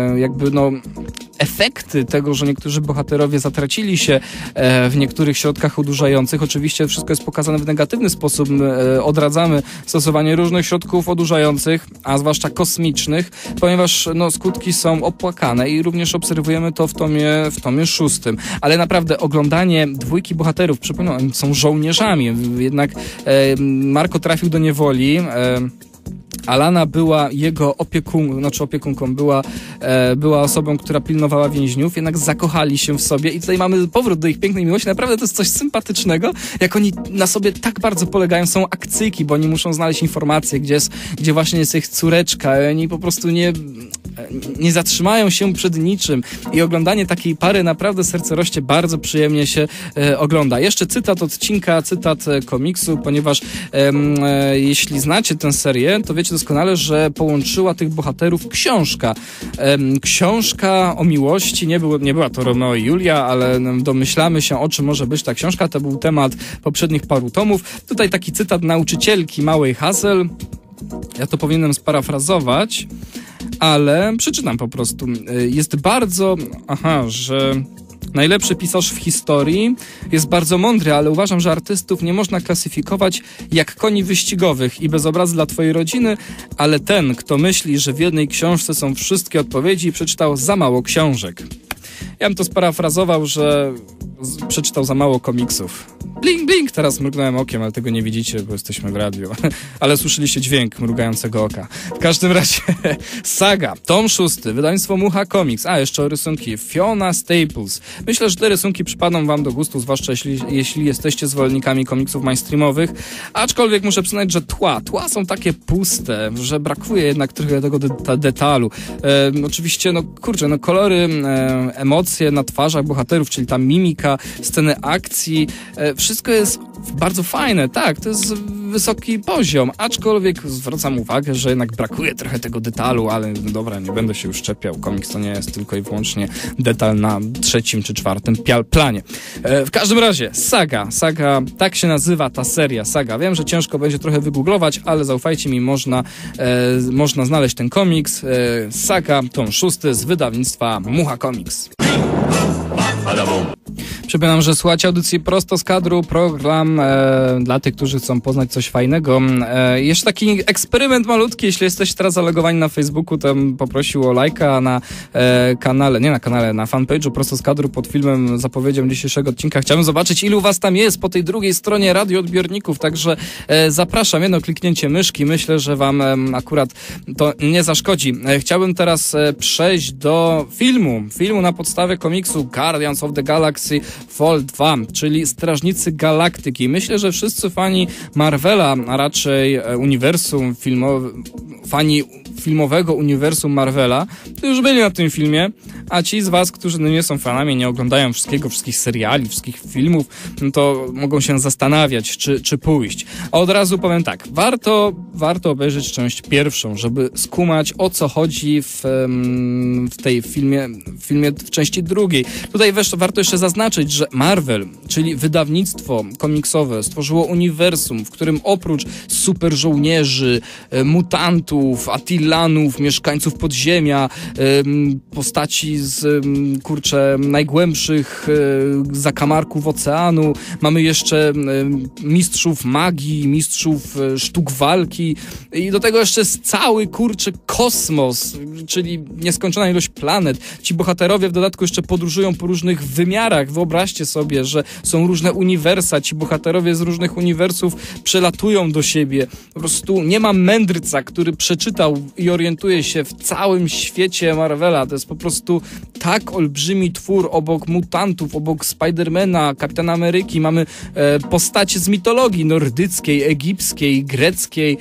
Speaker 1: efekty tego, że niektórzy bohaterowie zatracili się w niektórych środkach odurzających. Oczywiście wszystko jest pokazane w negatywny sposób. Odradzamy stosowanie różnych środków odurzających, a zwłaszcza kosmicznych, ponieważ skutki są opłakane i również obserwujemy to w tomie 6. Ale naprawdę oglądanie dwójki bohaterów, przypominam, oni są żołnierzami, jednak Marco trafił do niewoli, Alana była jego opiekunką, była osobą, która pilnowała więźniów, jednak zakochali się w sobie i tutaj mamy powrót do ich pięknej miłości. Naprawdę to jest coś sympatycznego, jak oni na sobie tak bardzo polegają. Są akcyjki, bo oni muszą znaleźć informacje, gdzie właśnie jest ich córeczka. I oni po prostu nie zatrzymają się przed niczym i oglądanie takiej pary naprawdę sercorośnie bardzo przyjemnie się ogląda. Jeszcze cytat odcinka, cytat komiksu, ponieważ jeśli znacie tę serię, to wiecie doskonale, że połączyła tych bohaterów książka. Książka o miłości, nie była to Romeo i Julia, ale domyślamy się, o czym może być ta książka. To był temat poprzednich paru tomów. Tutaj taki cytat nauczycielki małej Hazel. Ja to powinienem sparafrazować, ale przeczytam po prostu. Jest bardzo... że najlepszy pisarz w historii jest bardzo mądry, ale uważam, że artystów nie można klasyfikować jak koni wyścigowych i bez obrazu dla twojej rodziny, ale ten, kto myśli, że w jednej książce są wszystkie odpowiedzi, przeczytał za mało książek. Ja bym to sparafrazował, że przeczytał za mało komiksów. Bling, bling! Teraz mrugnąłem okiem, ale tego nie widzicie, bo jesteśmy w radiu. Ale słyszeliście dźwięk mrugającego oka. W każdym razie Saga, tom 6, wydawnictwo Mucha Comics. Jeszcze rysunki Fiona Staples. Myślę, że te rysunki przypadną wam do gustu, zwłaszcza jeśli jesteście zwolennikami komiksów mainstreamowych. Aczkolwiek muszę przyznać, że tła są takie puste, że brakuje jednak trochę tego detalu. Oczywiście, kolory, emocje na twarzach bohaterów, czyli ta mimika, sceny akcji, wszystko jest bardzo fajne, tak, to jest wysoki poziom, aczkolwiek zwracam uwagę, że jednak brakuje trochę tego detalu, ale dobra, nie będę się już czepiał, komiks to nie jest tylko i wyłącznie detal na 3. czy 4. planie. W każdym razie, Saga, tak się nazywa ta seria, Saga. Wiem, że ciężko będzie trochę wygooglować, ale zaufajcie mi, można znaleźć ten komiks. Saga, tom 6 z wydawnictwa Mucha Comics. Przypominam, że słuchacie audycji prosto z kadru, program dla tych, którzy chcą poznać coś fajnego. Jeszcze taki eksperyment malutki, jeśli jesteście teraz zalogowani na Facebooku, to bym poprosił o lajka na na fanpage'u prosto z kadru pod filmem, zapowiedzią dzisiejszego odcinka. Chciałbym zobaczyć, ilu was tam jest po tej drugiej stronie radioodbiorników, także zapraszam, jedno kliknięcie myszki, myślę, że wam akurat to nie zaszkodzi. Chciałbym teraz przejść do filmu na podstawie komiksu Guardians of the Galaxy Vol 2, czyli Strażnicy Galaktyki. Myślę, że wszyscy fani Marvela, a raczej fani filmowego uniwersum Marvela, to już byli na tym filmie, a ci z was, którzy nie są fanami, nie oglądają wszystkich seriali, wszystkich filmów, to mogą się zastanawiać, czy pójść. A od razu powiem tak, warto obejrzeć część pierwszą, żeby skumać, o co chodzi w tej filmie w części drugiej. Tutaj warto jeszcze zaznaczyć, że Marvel, czyli wydawnictwo komiksowe, stworzyło uniwersum, w którym oprócz super żołnierzy, mutantów, Attilanów, mieszkańców podziemia, postaci z najgłębszych zakamarków oceanu, mamy jeszcze mistrzów magii, mistrzów sztuk walki i do tego jeszcze jest cały kosmos, czyli nieskończona ilość planet. Ci bohaterowie w dodatku jeszcze podróżują po różnych wymiarach. Wyobraźcie sobie, że są różne uniwersa, ci bohaterowie z różnych uniwersów przelatują do siebie. Po prostu nie ma mędrca, który przeczytał i orientuje się w całym świecie Marvela. To jest po prostu tak olbrzymi twór, obok mutantów, obok Spidermana, Kapitana Ameryki. Mamy postacie z mitologii nordyckiej, egipskiej, greckiej.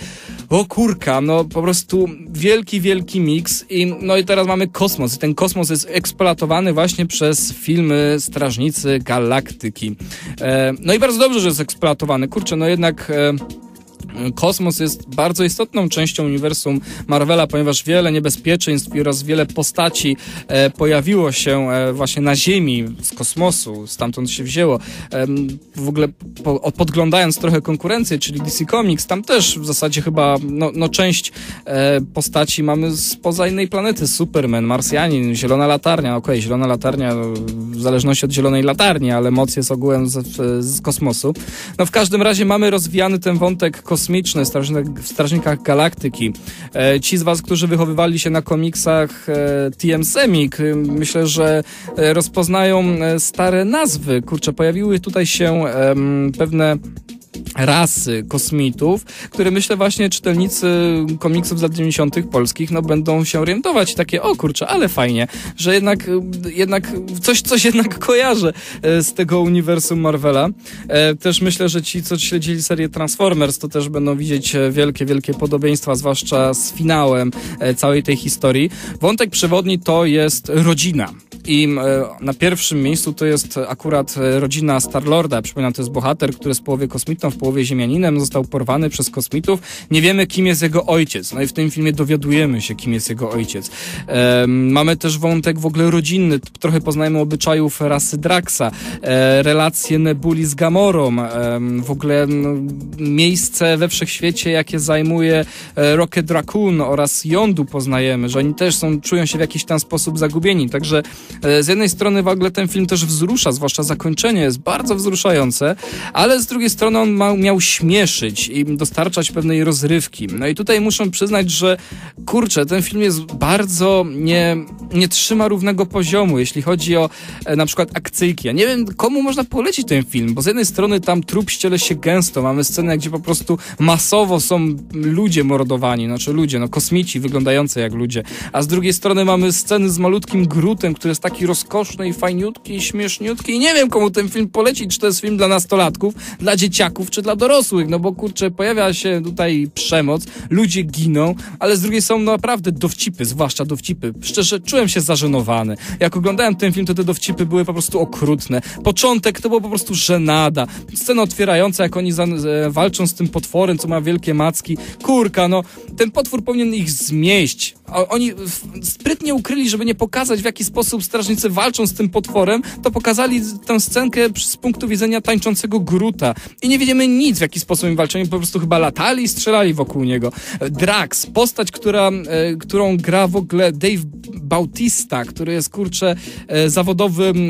Speaker 1: Po prostu wielki miks i teraz mamy kosmos i ten kosmos jest eksploatowany właśnie przez filmy Strażnicy Galaktyki. I bardzo dobrze, że jest eksploatowany. Jednak kosmos jest bardzo istotną częścią uniwersum Marvela, ponieważ wiele niebezpieczeństw oraz wiele postaci pojawiło się właśnie na Ziemi, z kosmosu, stamtąd się wzięło. W ogóle podglądając trochę konkurencję, czyli DC Comics, tam też w zasadzie chyba część postaci mamy spoza innej planety. Superman, Marsjanin, Zielona Latarnia. Zielona Latarnia w zależności od Zielonej Latarni, ale moc jest ogółem z kosmosu. W każdym razie mamy rozwijany ten wątek kosmiczny w Strażnikach Galaktyki. Ci z was, którzy wychowywali się na komiksach TM Semik, myślę, że rozpoznają stare nazwy. Pojawiły tutaj się pewne rasy kosmitów, które myślę właśnie czytelnicy komiksów z lat 90. polskich, no będą się orientować i takie, o kurczę, ale fajnie, że jednak coś jednak kojarzę z tego uniwersum Marvela. Też myślę, że ci, co śledzili serię Transformers, to też będą widzieć wielkie podobieństwa, zwłaszcza z finałem całej tej historii. Wątek przewodni to jest rodzina. I na pierwszym miejscu to jest akurat rodzina Star-Lorda. Przypominam, to jest bohater, który jest w połowie kosmitą, w połowie ziemianinem, został porwany przez kosmitów. Nie wiemy, kim jest jego ojciec. No i w tym filmie dowiadujemy się, kim jest jego ojciec. Mamy też wątek w ogóle rodzinny. Trochę poznajemy obyczajów rasy Draxa, relacje Nebuli z Gamorą, w ogóle miejsce we wszechświecie, jakie zajmuje Rocket Raccoon oraz Yondu poznajemy, że oni też czują się w jakiś tam sposób zagubieni. Także z jednej strony w ogóle ten film też wzrusza, zwłaszcza zakończenie jest bardzo wzruszające, ale z drugiej strony on miał śmieszyć i dostarczać pewnej rozrywki. No i tutaj muszę przyznać, że kurczę, ten film jest bardzo nie trzyma równego poziomu, jeśli chodzi o na przykład akcyjki. Ja nie wiem, komu można polecić ten film, bo z jednej strony tam trup ściele się gęsto, mamy scenę, gdzie po prostu masowo są ludzie mordowani, kosmici wyglądający jak ludzie, a z drugiej strony mamy sceny z malutkim Grootem, który jest taki rozkoszny i fajniutki i śmieszniutki i nie wiem, komu ten film polecić, czy to jest film dla nastolatków, dla dzieciaków, czy dla dorosłych, no bo kurczę, pojawia się tutaj przemoc, ludzie giną, ale z drugiej są naprawdę dowcipy, zwłaszcza dowcipy. Szczerze, czułem się zażenowany. Jak oglądałem ten film, to te dowcipy były po prostu okrutne. Początek to było po prostu żenada. Scena otwierająca, jak oni walczą z tym potworem, co ma wielkie macki. Kurka, no, ten potwór powinien ich zmieść. Oni sprytnie ukryli, żeby nie pokazać, w jaki sposób strażnicy walczą z tym potworem, to pokazali tę scenkę z punktu widzenia tańczącego Groota. I nie wiemy nic, w jaki sposób im walczą. Po prostu chyba latali i strzelali wokół niego. Drax, postać, którą gra w ogóle Dave Bautista, który jest, kurczę, zawodowym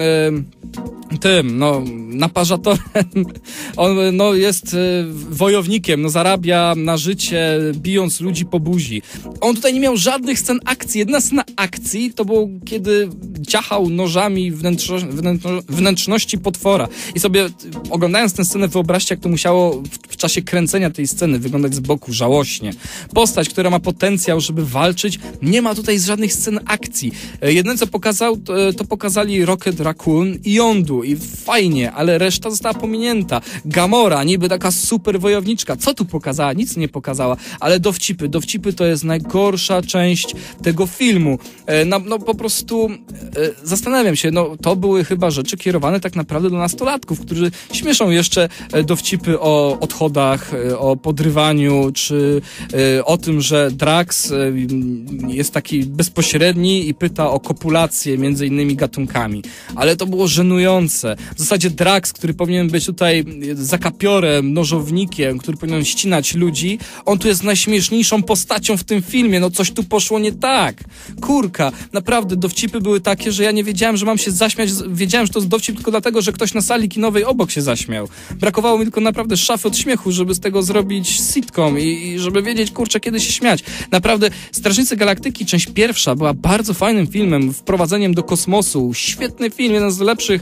Speaker 1: naparzatorem. On, jest wojownikiem, zarabia na życie, bijąc ludzi po buzi. On tutaj nie miał żadnych scen akcji. Jedna scena akcji to było, kiedy ciachał nożami wnętrzności potwora. I sobie, oglądając tę scenę, wyobraźcie, jak to musiało w czasie kręcenia tej sceny wyglądać z boku, żałośnie. Postać, która ma potencjał, żeby walczyć, nie ma tutaj żadnych scen akcji. Jedyne, co pokazał, to pokazali Rocket Raccoon i Yondu. I fajnie, ale reszta została pominięta. Gamora, niby taka super wojowniczka. Co tu pokazała? Nic nie pokazała. Ale dowcipy to jest najgorsza część tego filmu. Po prostu zastanawiam się, to były chyba rzeczy kierowane tak naprawdę do nastolatków, którzy śmieszą jeszcze dowcipy o odchodach, o podrywaniu, czy o tym, że Drax jest taki bezpośredni i pyta o kopulację między innymi gatunkami. Ale to było żenujące. W zasadzie Drax, który powinien być tutaj zakapiorem, nożownikiem, który powinien ścinać ludzi, on tu jest najśmieszniejszą postacią w tym filmie. Coś tu poszło nie tak. Kurka, naprawdę dowcipy były takie, że ja nie wiedziałem, że mam się zaśmiać. Wiedziałem, że to jest dowcip tylko dlatego, że ktoś na sali kinowej obok się zaśmiał. Brakowało mi tylko naprawdę szafy od śmiechu, żeby z tego zrobić sitcom i żeby wiedzieć, kurczę, kiedy się śmiać. Naprawdę Strażnicy Galaktyki, część pierwsza, była bardzo fajnym filmem, wprowadzeniem do kosmosu. Świetny film, jeden z lepszych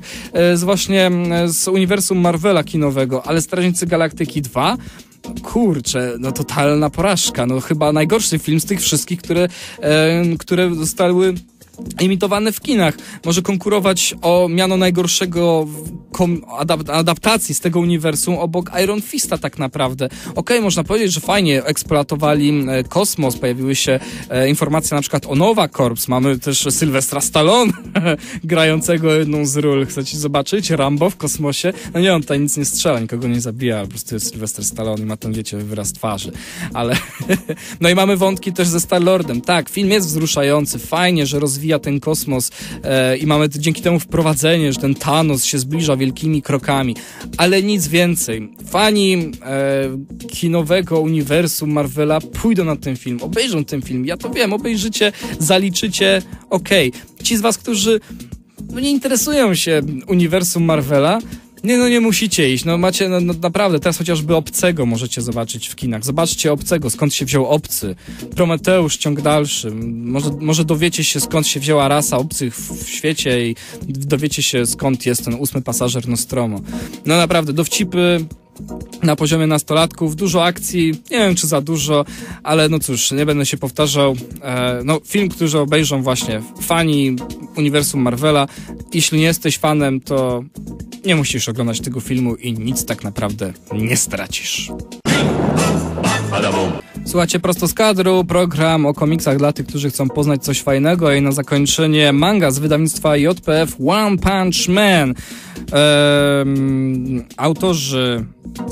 Speaker 1: z uniwersum Marvela kinowego, ale Strażnicy Galaktyki 2... Kurczę, totalna porażka. Chyba najgorszy film z tych wszystkich, które zostały emitowane w kinach. Może konkurować o miano najgorszego adaptacji z tego uniwersum obok Iron Fista tak naprawdę. Okej, można powiedzieć, że fajnie eksploatowali kosmos, pojawiły się informacje na przykład o Nova Corps, mamy też Sylwestra Stallone grającego jedną z ról. Chcecie zobaczyć? Rambo w kosmosie? Nie, on tutaj nic nie strzela, nikogo nie zabija, po prostu jest Sylwester Stallone i ma ten, wyraz twarzy. Ale i mamy wątki też ze Star-Lordem. Tak, film jest wzruszający, fajnie, że rozwija ten kosmos i mamy dzięki temu wprowadzenie, że ten Thanos się zbliża wielkimi krokami, ale nic więcej. Fani kinowego uniwersum Marvela pójdą na ten film, obejrzą ten film, ja to wiem, obejrzycie, zaliczycie, okej. Ci z was, którzy nie interesują się uniwersum Marvela, nie musicie iść, macie, naprawdę, teraz chociażby Obcego możecie zobaczyć w kinach. Zobaczcie Obcego, skąd się wziął Obcy. Prometeusz, ciąg dalszy. Może dowiecie się, skąd się wzięła rasa obcych w świecie i dowiecie się, skąd jest ten 8. pasażer Nostromo. Naprawdę, dowcipy na poziomie nastolatków, dużo akcji, nie wiem czy za dużo, ale no cóż, nie będę się powtarzał. No film, który obejrzą właśnie fani uniwersum Marvela. Jeśli nie jesteś fanem, to nie musisz oglądać tego filmu i nic tak naprawdę nie stracisz. Słuchajcie, prosto z kadru, program o komiksach dla tych, którzy chcą poznać coś fajnego, i na zakończenie manga z wydawnictwa JPF One Punch Man. Autorzy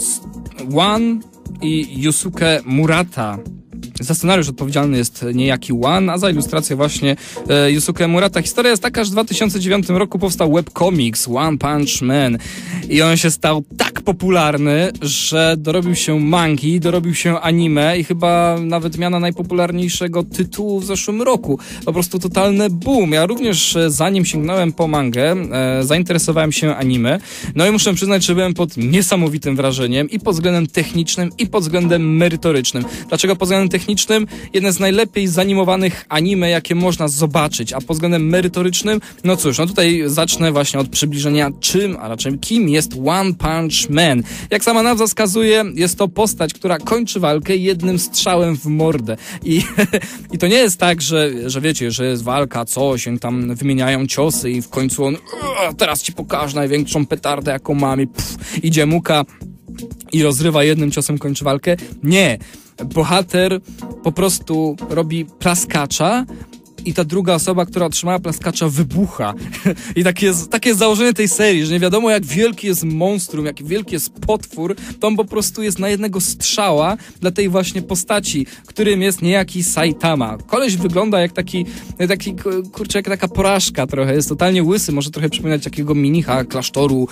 Speaker 1: One i Yusuke Murata. Za scenariusz odpowiedzialny jest niejaki One, a za ilustrację właśnie Yusuke Murata. Historia jest taka, że w 2009 roku powstał webcomics One Punch Man i on się stał tak popularny, że dorobił się mangi, dorobił się anime i chyba nawet miana najpopularniejszego tytułu w zeszłym roku. Po prostu totalny boom. Ja również zanim sięgnąłem po mangę, zainteresowałem się anime. No i muszę przyznać, że byłem pod niesamowitym wrażeniem i pod względem technicznym, i pod względem merytorycznym. Dlaczego pod względem technicznym? Jedne z najlepiej zanimowanych anime, jakie można zobaczyć, a pod względem merytorycznym, no cóż, no tutaj zacznę właśnie od przybliżenia czym, a raczej kim jest One Punch Man. Jak sama nazwa wskazuje, jest to postać, która kończy walkę jednym strzałem w mordę. I to nie jest tak, że wiecie, że jest walka, coś, się tam wymieniają ciosy i w końcu on teraz ci pokażę największą petardę, jaką mam, i idzie muka i rozrywa jednym ciosem, kończy walkę. Nie. Bohater po prostu robi plaskacza i ta druga osoba, która otrzymała plaskacza, wybucha. I takie jest założenie tej serii, że nie wiadomo jak wielki jest monstrum, jak wielki jest potwór, to on po prostu jest na jednego strzała dla tej właśnie postaci, którym jest niejaki Saitama. Koleś wygląda jak taki kurczę, jak taka porażka trochę, jest totalnie łysy, może trochę przypominać takiego mnicha klasztoru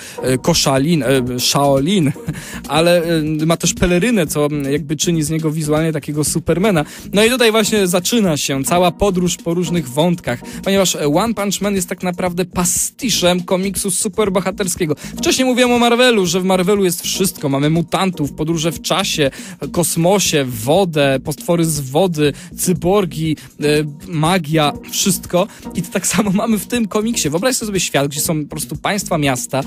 Speaker 1: Shaolin, ale ma też pelerynę, co jakby czyni z niego wizualnie takiego Supermana. No i tutaj właśnie zaczyna się cała podróż po różnych wątkach, ponieważ One Punch Man jest tak naprawdę pastiszem komiksu superbohaterskiego. Wcześniej mówiłem o Marvelu, że w Marvelu jest wszystko. Mamy mutantów, podróże w czasie, kosmosie, wodę, potwory z wody, cyborgi, magia, wszystko. I to tak samo mamy w tym komiksie. Wyobraźcie sobie świat, gdzie są po prostu państwa, miasta,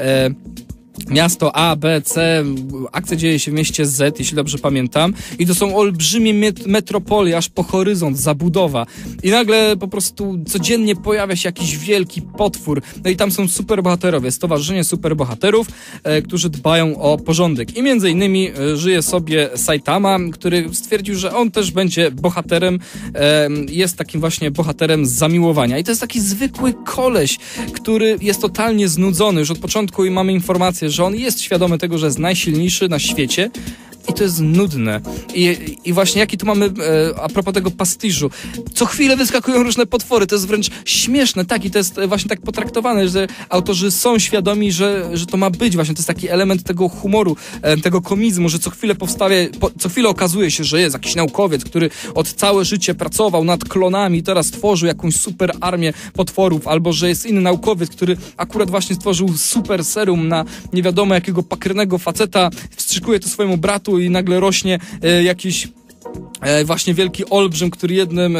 Speaker 1: miasto A, B, C, akcja dzieje się w mieście Z, jeśli dobrze pamiętam, i to są olbrzymie metropolie, aż po horyzont, zabudowa. I nagle po prostu codziennie pojawia się jakiś wielki potwór, no i tam są superbohaterowie, stowarzyszenie superbohaterów, którzy dbają o porządek. I między innymi żyje sobie Saitama, który stwierdził, że on też będzie bohaterem, jest takim właśnie bohaterem z zamiłowania. I to jest taki zwykły koleś, który jest totalnie znudzony już od początku i mamy informację, że on jest świadomy tego, że jest najsilniejszy na świecie i to jest nudne. I właśnie jaki tu mamy, a propos tego pastiżu, co chwilę wyskakują różne potwory, to jest wręcz śmieszne, tak, i to jest właśnie tak potraktowane, że autorzy są świadomi, że to ma być właśnie, to jest taki element tego humoru, tego komizmu, że co chwilę okazuje się, że jest jakiś naukowiec, który od całe życie pracował nad klonami i teraz stworzył jakąś super armię potworów, albo że jest inny naukowiec, który akurat właśnie stworzył super serum na nie wiadomo jakiego pakrynego faceta, wstrzykuje to swojemu bratu i nagle rośnie jakiś właśnie wielki olbrzym, który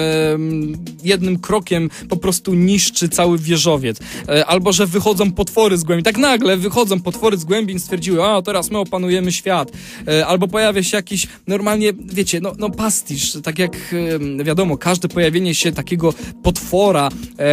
Speaker 1: jednym krokiem po prostu niszczy cały wieżowiec. Albo że wychodzą potwory z głębi. Tak nagle wychodzą potwory z głębi i stwierdziły, a teraz my opanujemy świat. Albo pojawia się jakiś normalnie, wiecie, no pastisz. Tak jak wiadomo, każde pojawienie się takiego potwora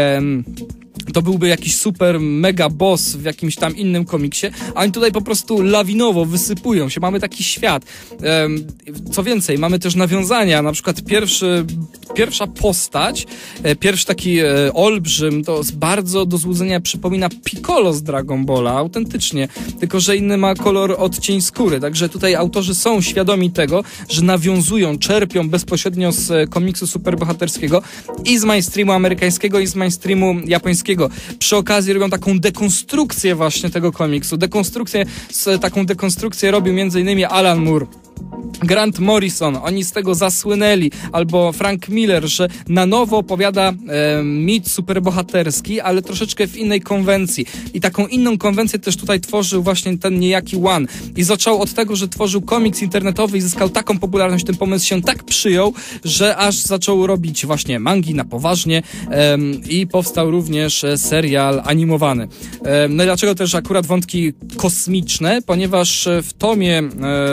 Speaker 1: to byłby jakiś super mega boss w jakimś tam innym komiksie, a oni tutaj po prostu lawinowo wysypują się. Mamy taki świat. Co więcej, mamy też nawiązania, na przykład pierwsza postać, pierwszy taki olbrzym, to bardzo do złudzenia przypomina Piccolo z Dragon Balla, autentycznie, tylko że inny ma kolor, odcień skóry, także tutaj autorzy są świadomi tego, że nawiązują, czerpią bezpośrednio z komiksu superbohaterskiego i z mainstreamu amerykańskiego i z mainstreamu japońskiego. Przy okazji robią taką dekonstrukcję właśnie tego komiksu. Taką dekonstrukcję robił m.in. Alan Moore. Grant Morrison, oni z tego zasłynęli, albo Frank Miller, że na nowo opowiada mit superbohaterski, ale troszeczkę w innej konwencji. I taką inną konwencję też tutaj tworzył właśnie ten niejaki One. I zaczął od tego, że tworzył komiks internetowy i zyskał taką popularność, ten pomysł się tak przyjął, że aż zaczął robić właśnie mangi na poważnie i powstał również serial animowany. No i dlaczego też akurat wątki kosmiczne? Ponieważ w tomie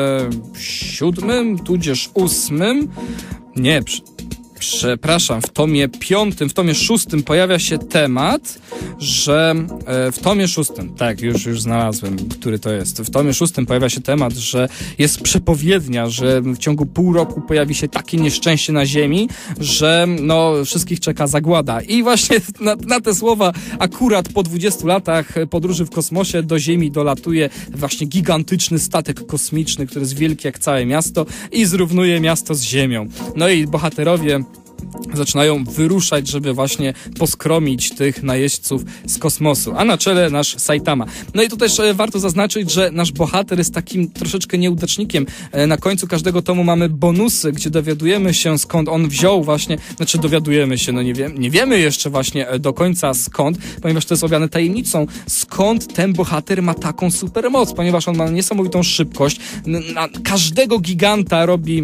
Speaker 1: 7, tudzież 8, nie, przepraszam, w tomie 5, w tomie 6 pojawia się temat, że w tomie 6, tak, już znalazłem, który to jest. W tomie 6 pojawia się temat, że jest przepowiednia, że w ciągu pół roku pojawi się takie nieszczęście na Ziemi, że no wszystkich czeka zagłada. I właśnie na te słowa akurat po 20 latach podróży w kosmosie do Ziemi dolatuje właśnie gigantyczny statek kosmiczny, który jest wielki jak całe miasto i zrównuje miasto z Ziemią. No i bohaterowie zaczynają wyruszać, żeby właśnie poskromić tych najeźdźców z kosmosu, a na czele nasz Saitama. No i tu też warto zaznaczyć, że nasz bohater jest takim troszeczkę nieudacznikiem. Na końcu każdego tomu mamy bonusy, gdzie dowiadujemy się, skąd on wziął właśnie, znaczy dowiadujemy się, no nie wiemy jeszcze właśnie do końca skąd, ponieważ to jest objawione tajemnicą, skąd ten bohater ma taką supermoc, ponieważ on ma niesamowitą szybkość, na każdego giganta robi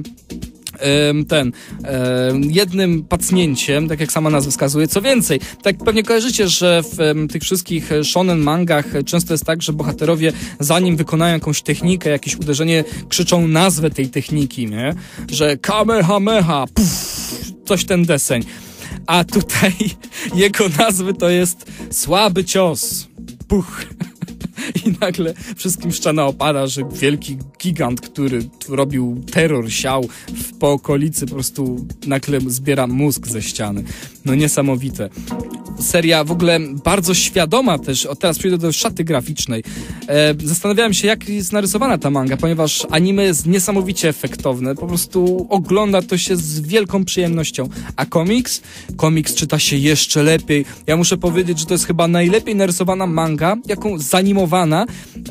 Speaker 1: jednym pacnięciem, tak jak sama nazwa wskazuje. Co więcej, tak pewnie kojarzycie, że w tych wszystkich shonen mangach często jest tak, że bohaterowie zanim wykonają jakąś technikę, jakieś uderzenie, krzyczą nazwę tej techniki, nie? Że kamehameha, puf, coś ten deseń. A tutaj jego nazwy to jest słaby cios, puch. I nagle wszystkim szczena opada, że wielki gigant, który robił terror, siał po okolicy, po prostu nagle zbiera mózg ze ściany. No niesamowite. Seria w ogóle bardzo świadoma też, teraz przejdę do szaty graficznej. Zastanawiałem się, jak jest narysowana ta manga, ponieważ anime jest niesamowicie efektowne, po prostu ogląda to się z wielką przyjemnością. A komiks czyta się jeszcze lepiej. Ja muszę powiedzieć, że to jest chyba najlepiej narysowana manga, jaką zanimowana,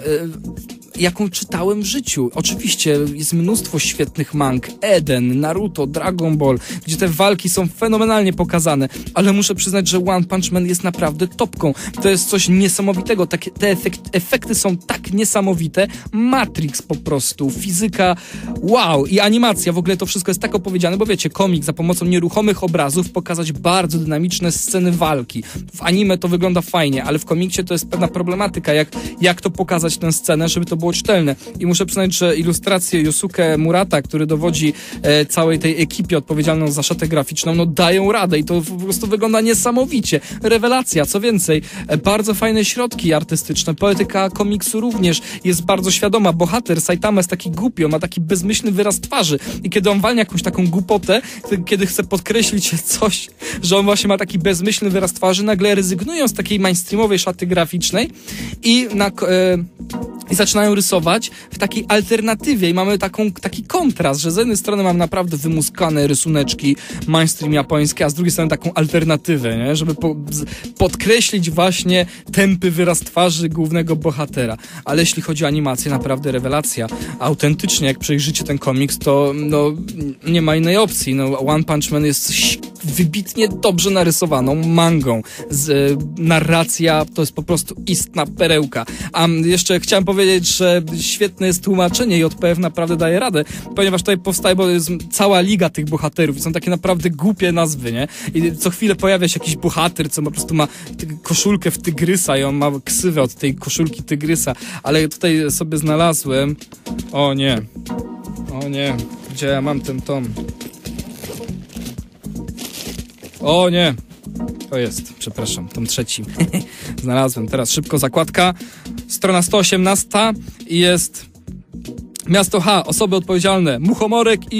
Speaker 1: jaką czytałem w życiu. Oczywiście jest mnóstwo świetnych mang, Eden, Naruto, Dragon Ball, gdzie te walki są fenomenalnie pokazane, ale muszę przyznać, że One Punch Man jest naprawdę topką. To jest coś niesamowitego, te efekty są tak niesamowite, Matrix po prostu, fizyka, wow, i animacja, w ogóle to wszystko jest tak opowiedziane, bo wiecie, komik za pomocą nieruchomych obrazów pokazać bardzo dynamiczne sceny walki. W anime to wygląda fajnie, ale w komiksie to jest pewna problematyka, jak to pokazać tę scenę, żeby to było czytelne. I muszę przyznać, że ilustracje Yosuke Murata, który dowodzi całej tej ekipie odpowiedzialną za szatę graficzną, no dają radę i to po prostu wygląda niesamowicie. Rewelacja, co więcej, bardzo fajne środki artystyczne, poetyka komiksu również jest bardzo świadoma. Bohater Saitama jest taki głupi, on ma taki bezmyślny wyraz twarzy i kiedy on walnie jakąś taką głupotę, kiedy chce podkreślić coś, że on właśnie ma taki bezmyślny wyraz twarzy, nagle rezygnują z takiej mainstreamowej szaty graficznej i zaczynają rysować w takiej alternatywie i mamy taki kontrast, że z jednej strony mam naprawdę wymuskane rysuneczki mainstream japońskie, a z drugiej strony taką alternatywę, nie? Żeby podkreślić właśnie tępy wyraz twarzy głównego bohatera. Ale jeśli chodzi o animację, naprawdę rewelacja. Autentycznie, jak przejrzycie ten komiks, to no, nie ma innej opcji. No, One Punch Man jest wybitnie dobrze narysowaną mangą. Narracja to jest po prostu istna perełka. A jeszcze chciałem powiedzieć, że świetne jest tłumaczenie, JPF naprawdę daje radę, ponieważ tutaj powstaje, bo jest cała liga tych bohaterów i są takie naprawdę głupie nazwy, nie? I co chwilę pojawia się jakiś bohater, co po prostu ma koszulkę w tygrysa i on ma ksywę od tej koszulki tygrysa, ale tutaj sobie znalazłem... O nie, gdzie ja mam ten tom? O nie, to jest, przepraszam, tom 3. Znalazłem, teraz szybko zakładka, strona 118 i jest Miasto H, osoby odpowiedzialne, Muchomorek i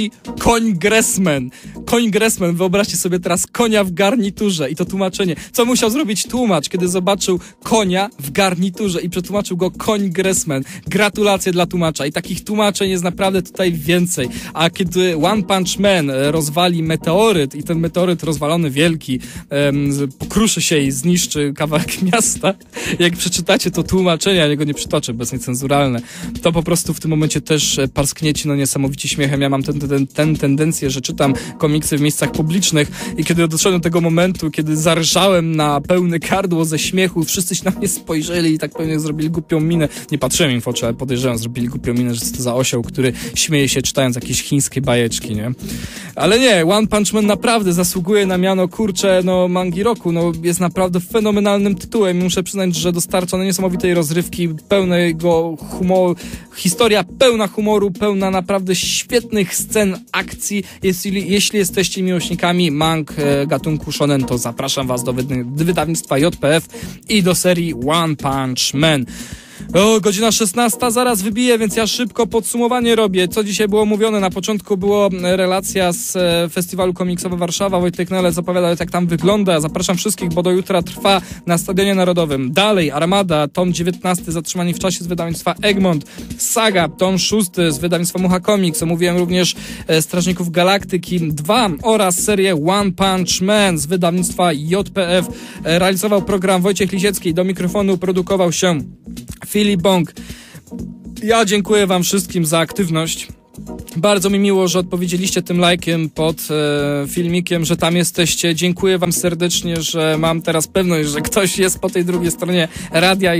Speaker 1: Koń Gressman, wyobraźcie sobie teraz konia w garniturze i to tłumaczenie. Co musiał zrobić tłumacz, kiedy zobaczył konia w garniturze i przetłumaczył go koń Gressman. Gratulacje dla tłumacza i takich tłumaczeń jest naprawdę tutaj więcej. A kiedy One Punch Man rozwali meteoryt i ten meteoryt rozwalony wielki pokruszy się i zniszczy kawałek miasta, jak przeczytacie to tłumaczenie, ja go nie przytoczę, bo jest niecenzuralne, to po prostu w tym momencie też parskniecie niesamowicie śmiechem. Ja mam tę tendencję, że czytam komiksy w miejscach publicznych i kiedy doszedłem do tego momentu, kiedy zarżałem na pełne gardło ze śmiechu, wszyscy się na mnie spojrzeli i tak pewnie zrobili głupią minę. Nie patrzyłem im w oczy, ale podejrzewam, zrobili głupią minę, że co to za osioł, który śmieje się czytając jakieś chińskie bajeczki, nie? Ale nie, One Punch Man naprawdę zasługuje na miano, mangi roku, jest naprawdę fenomenalnym tytułem. Muszę przyznać, że dostarcza niesamowitej rozrywki, pełnego humoru, historia pełna humoru, pełna naprawdę świetnych scen akcji. Jeśli jesteście miłośnikami mang gatunku shonen, to zapraszam was do wydawnictwa JPF i do serii One Punch Man. Godzina 16 zaraz wybije, więc ja szybko podsumowanie robię. Co dzisiaj było mówione? Na początku była relacja z Festiwalu Komiksowego Warszawa. Wojtek Nelec opowiadał, jak tam wygląda. Zapraszam wszystkich, bo do jutra trwa na Stadionie Narodowym. Dalej Armada, tom 19, Zatrzymani w czasie z wydawnictwa Egmont. Saga, tom 6 z wydawnictwa Mucha Comics. Omówiłem również Strażników Galaktyki 2 oraz serię One Punch Man z wydawnictwa JPF. Realizował program Wojciech Lisiecki. Do mikrofonu produkował się Filip Bąk. Ja dziękuję wam wszystkim za aktywność. Bardzo mi miło, że odpowiedzieliście tym lajkiem pod filmikiem, że tam jesteście. Dziękuję wam serdecznie, że mam teraz pewność, że ktoś jest po tej drugiej stronie radia i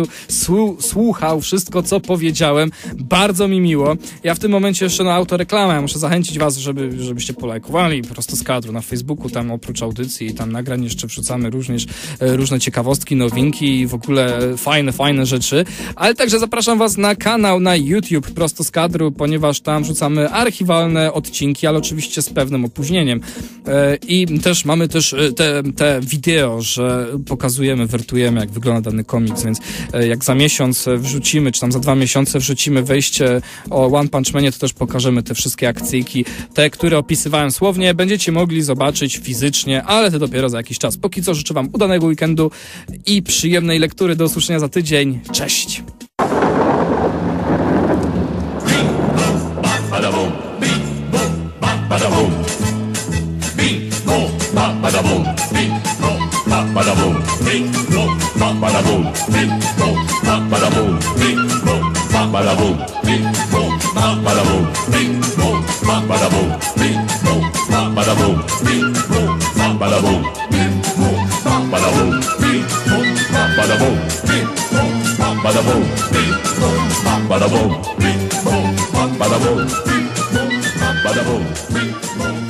Speaker 1: słuchał wszystko, co powiedziałem. Bardzo mi miło. Ja w tym momencie jeszcze na autoreklamę muszę zachęcić was, żebyście polajkowali prosto z kadru na Facebooku. Tam oprócz audycji i tam nagrań jeszcze wrzucamy również różne ciekawostki, nowinki i w ogóle fajne rzeczy. Ale także zapraszam was na kanał na YouTube prosto z kadru, ponieważ tam wrzucamy archiwalne odcinki, ale oczywiście z pewnym opóźnieniem. I też mamy te wideo, że pokazujemy, wertujemy, jak wygląda dany komiks, więc jak za miesiąc wrzucimy, czy tam za 2 miesiące wrzucimy wejście o One Punch Manie, to też pokażemy te wszystkie akcyjki, te, które opisywałem słownie, będziecie mogli zobaczyć fizycznie, ale to dopiero za jakiś czas. Póki co życzę wam udanego weekendu i przyjemnej lektury. Do usłyszenia za tydzień. Cześć!
Speaker 5: Bada-boom, beat, boom, bada-boom, beat, boom, bada-boom, beat, boom, bada-boom, beat, boom, bada-boom, beat, boom, bada-boom, beat, boom, bada-boom, beat, boom, bada-boom, beat, boom, bada-boom, beat, boom, bada-boom, beat, boom, bada-boom, beat, boom, bada-boom, beat, boom, bada-boom, beat, boom, bada-boom, beat, boom, bada-boom, beat, boom, bada-boom, beat, boom, bada-boom, beat, boom.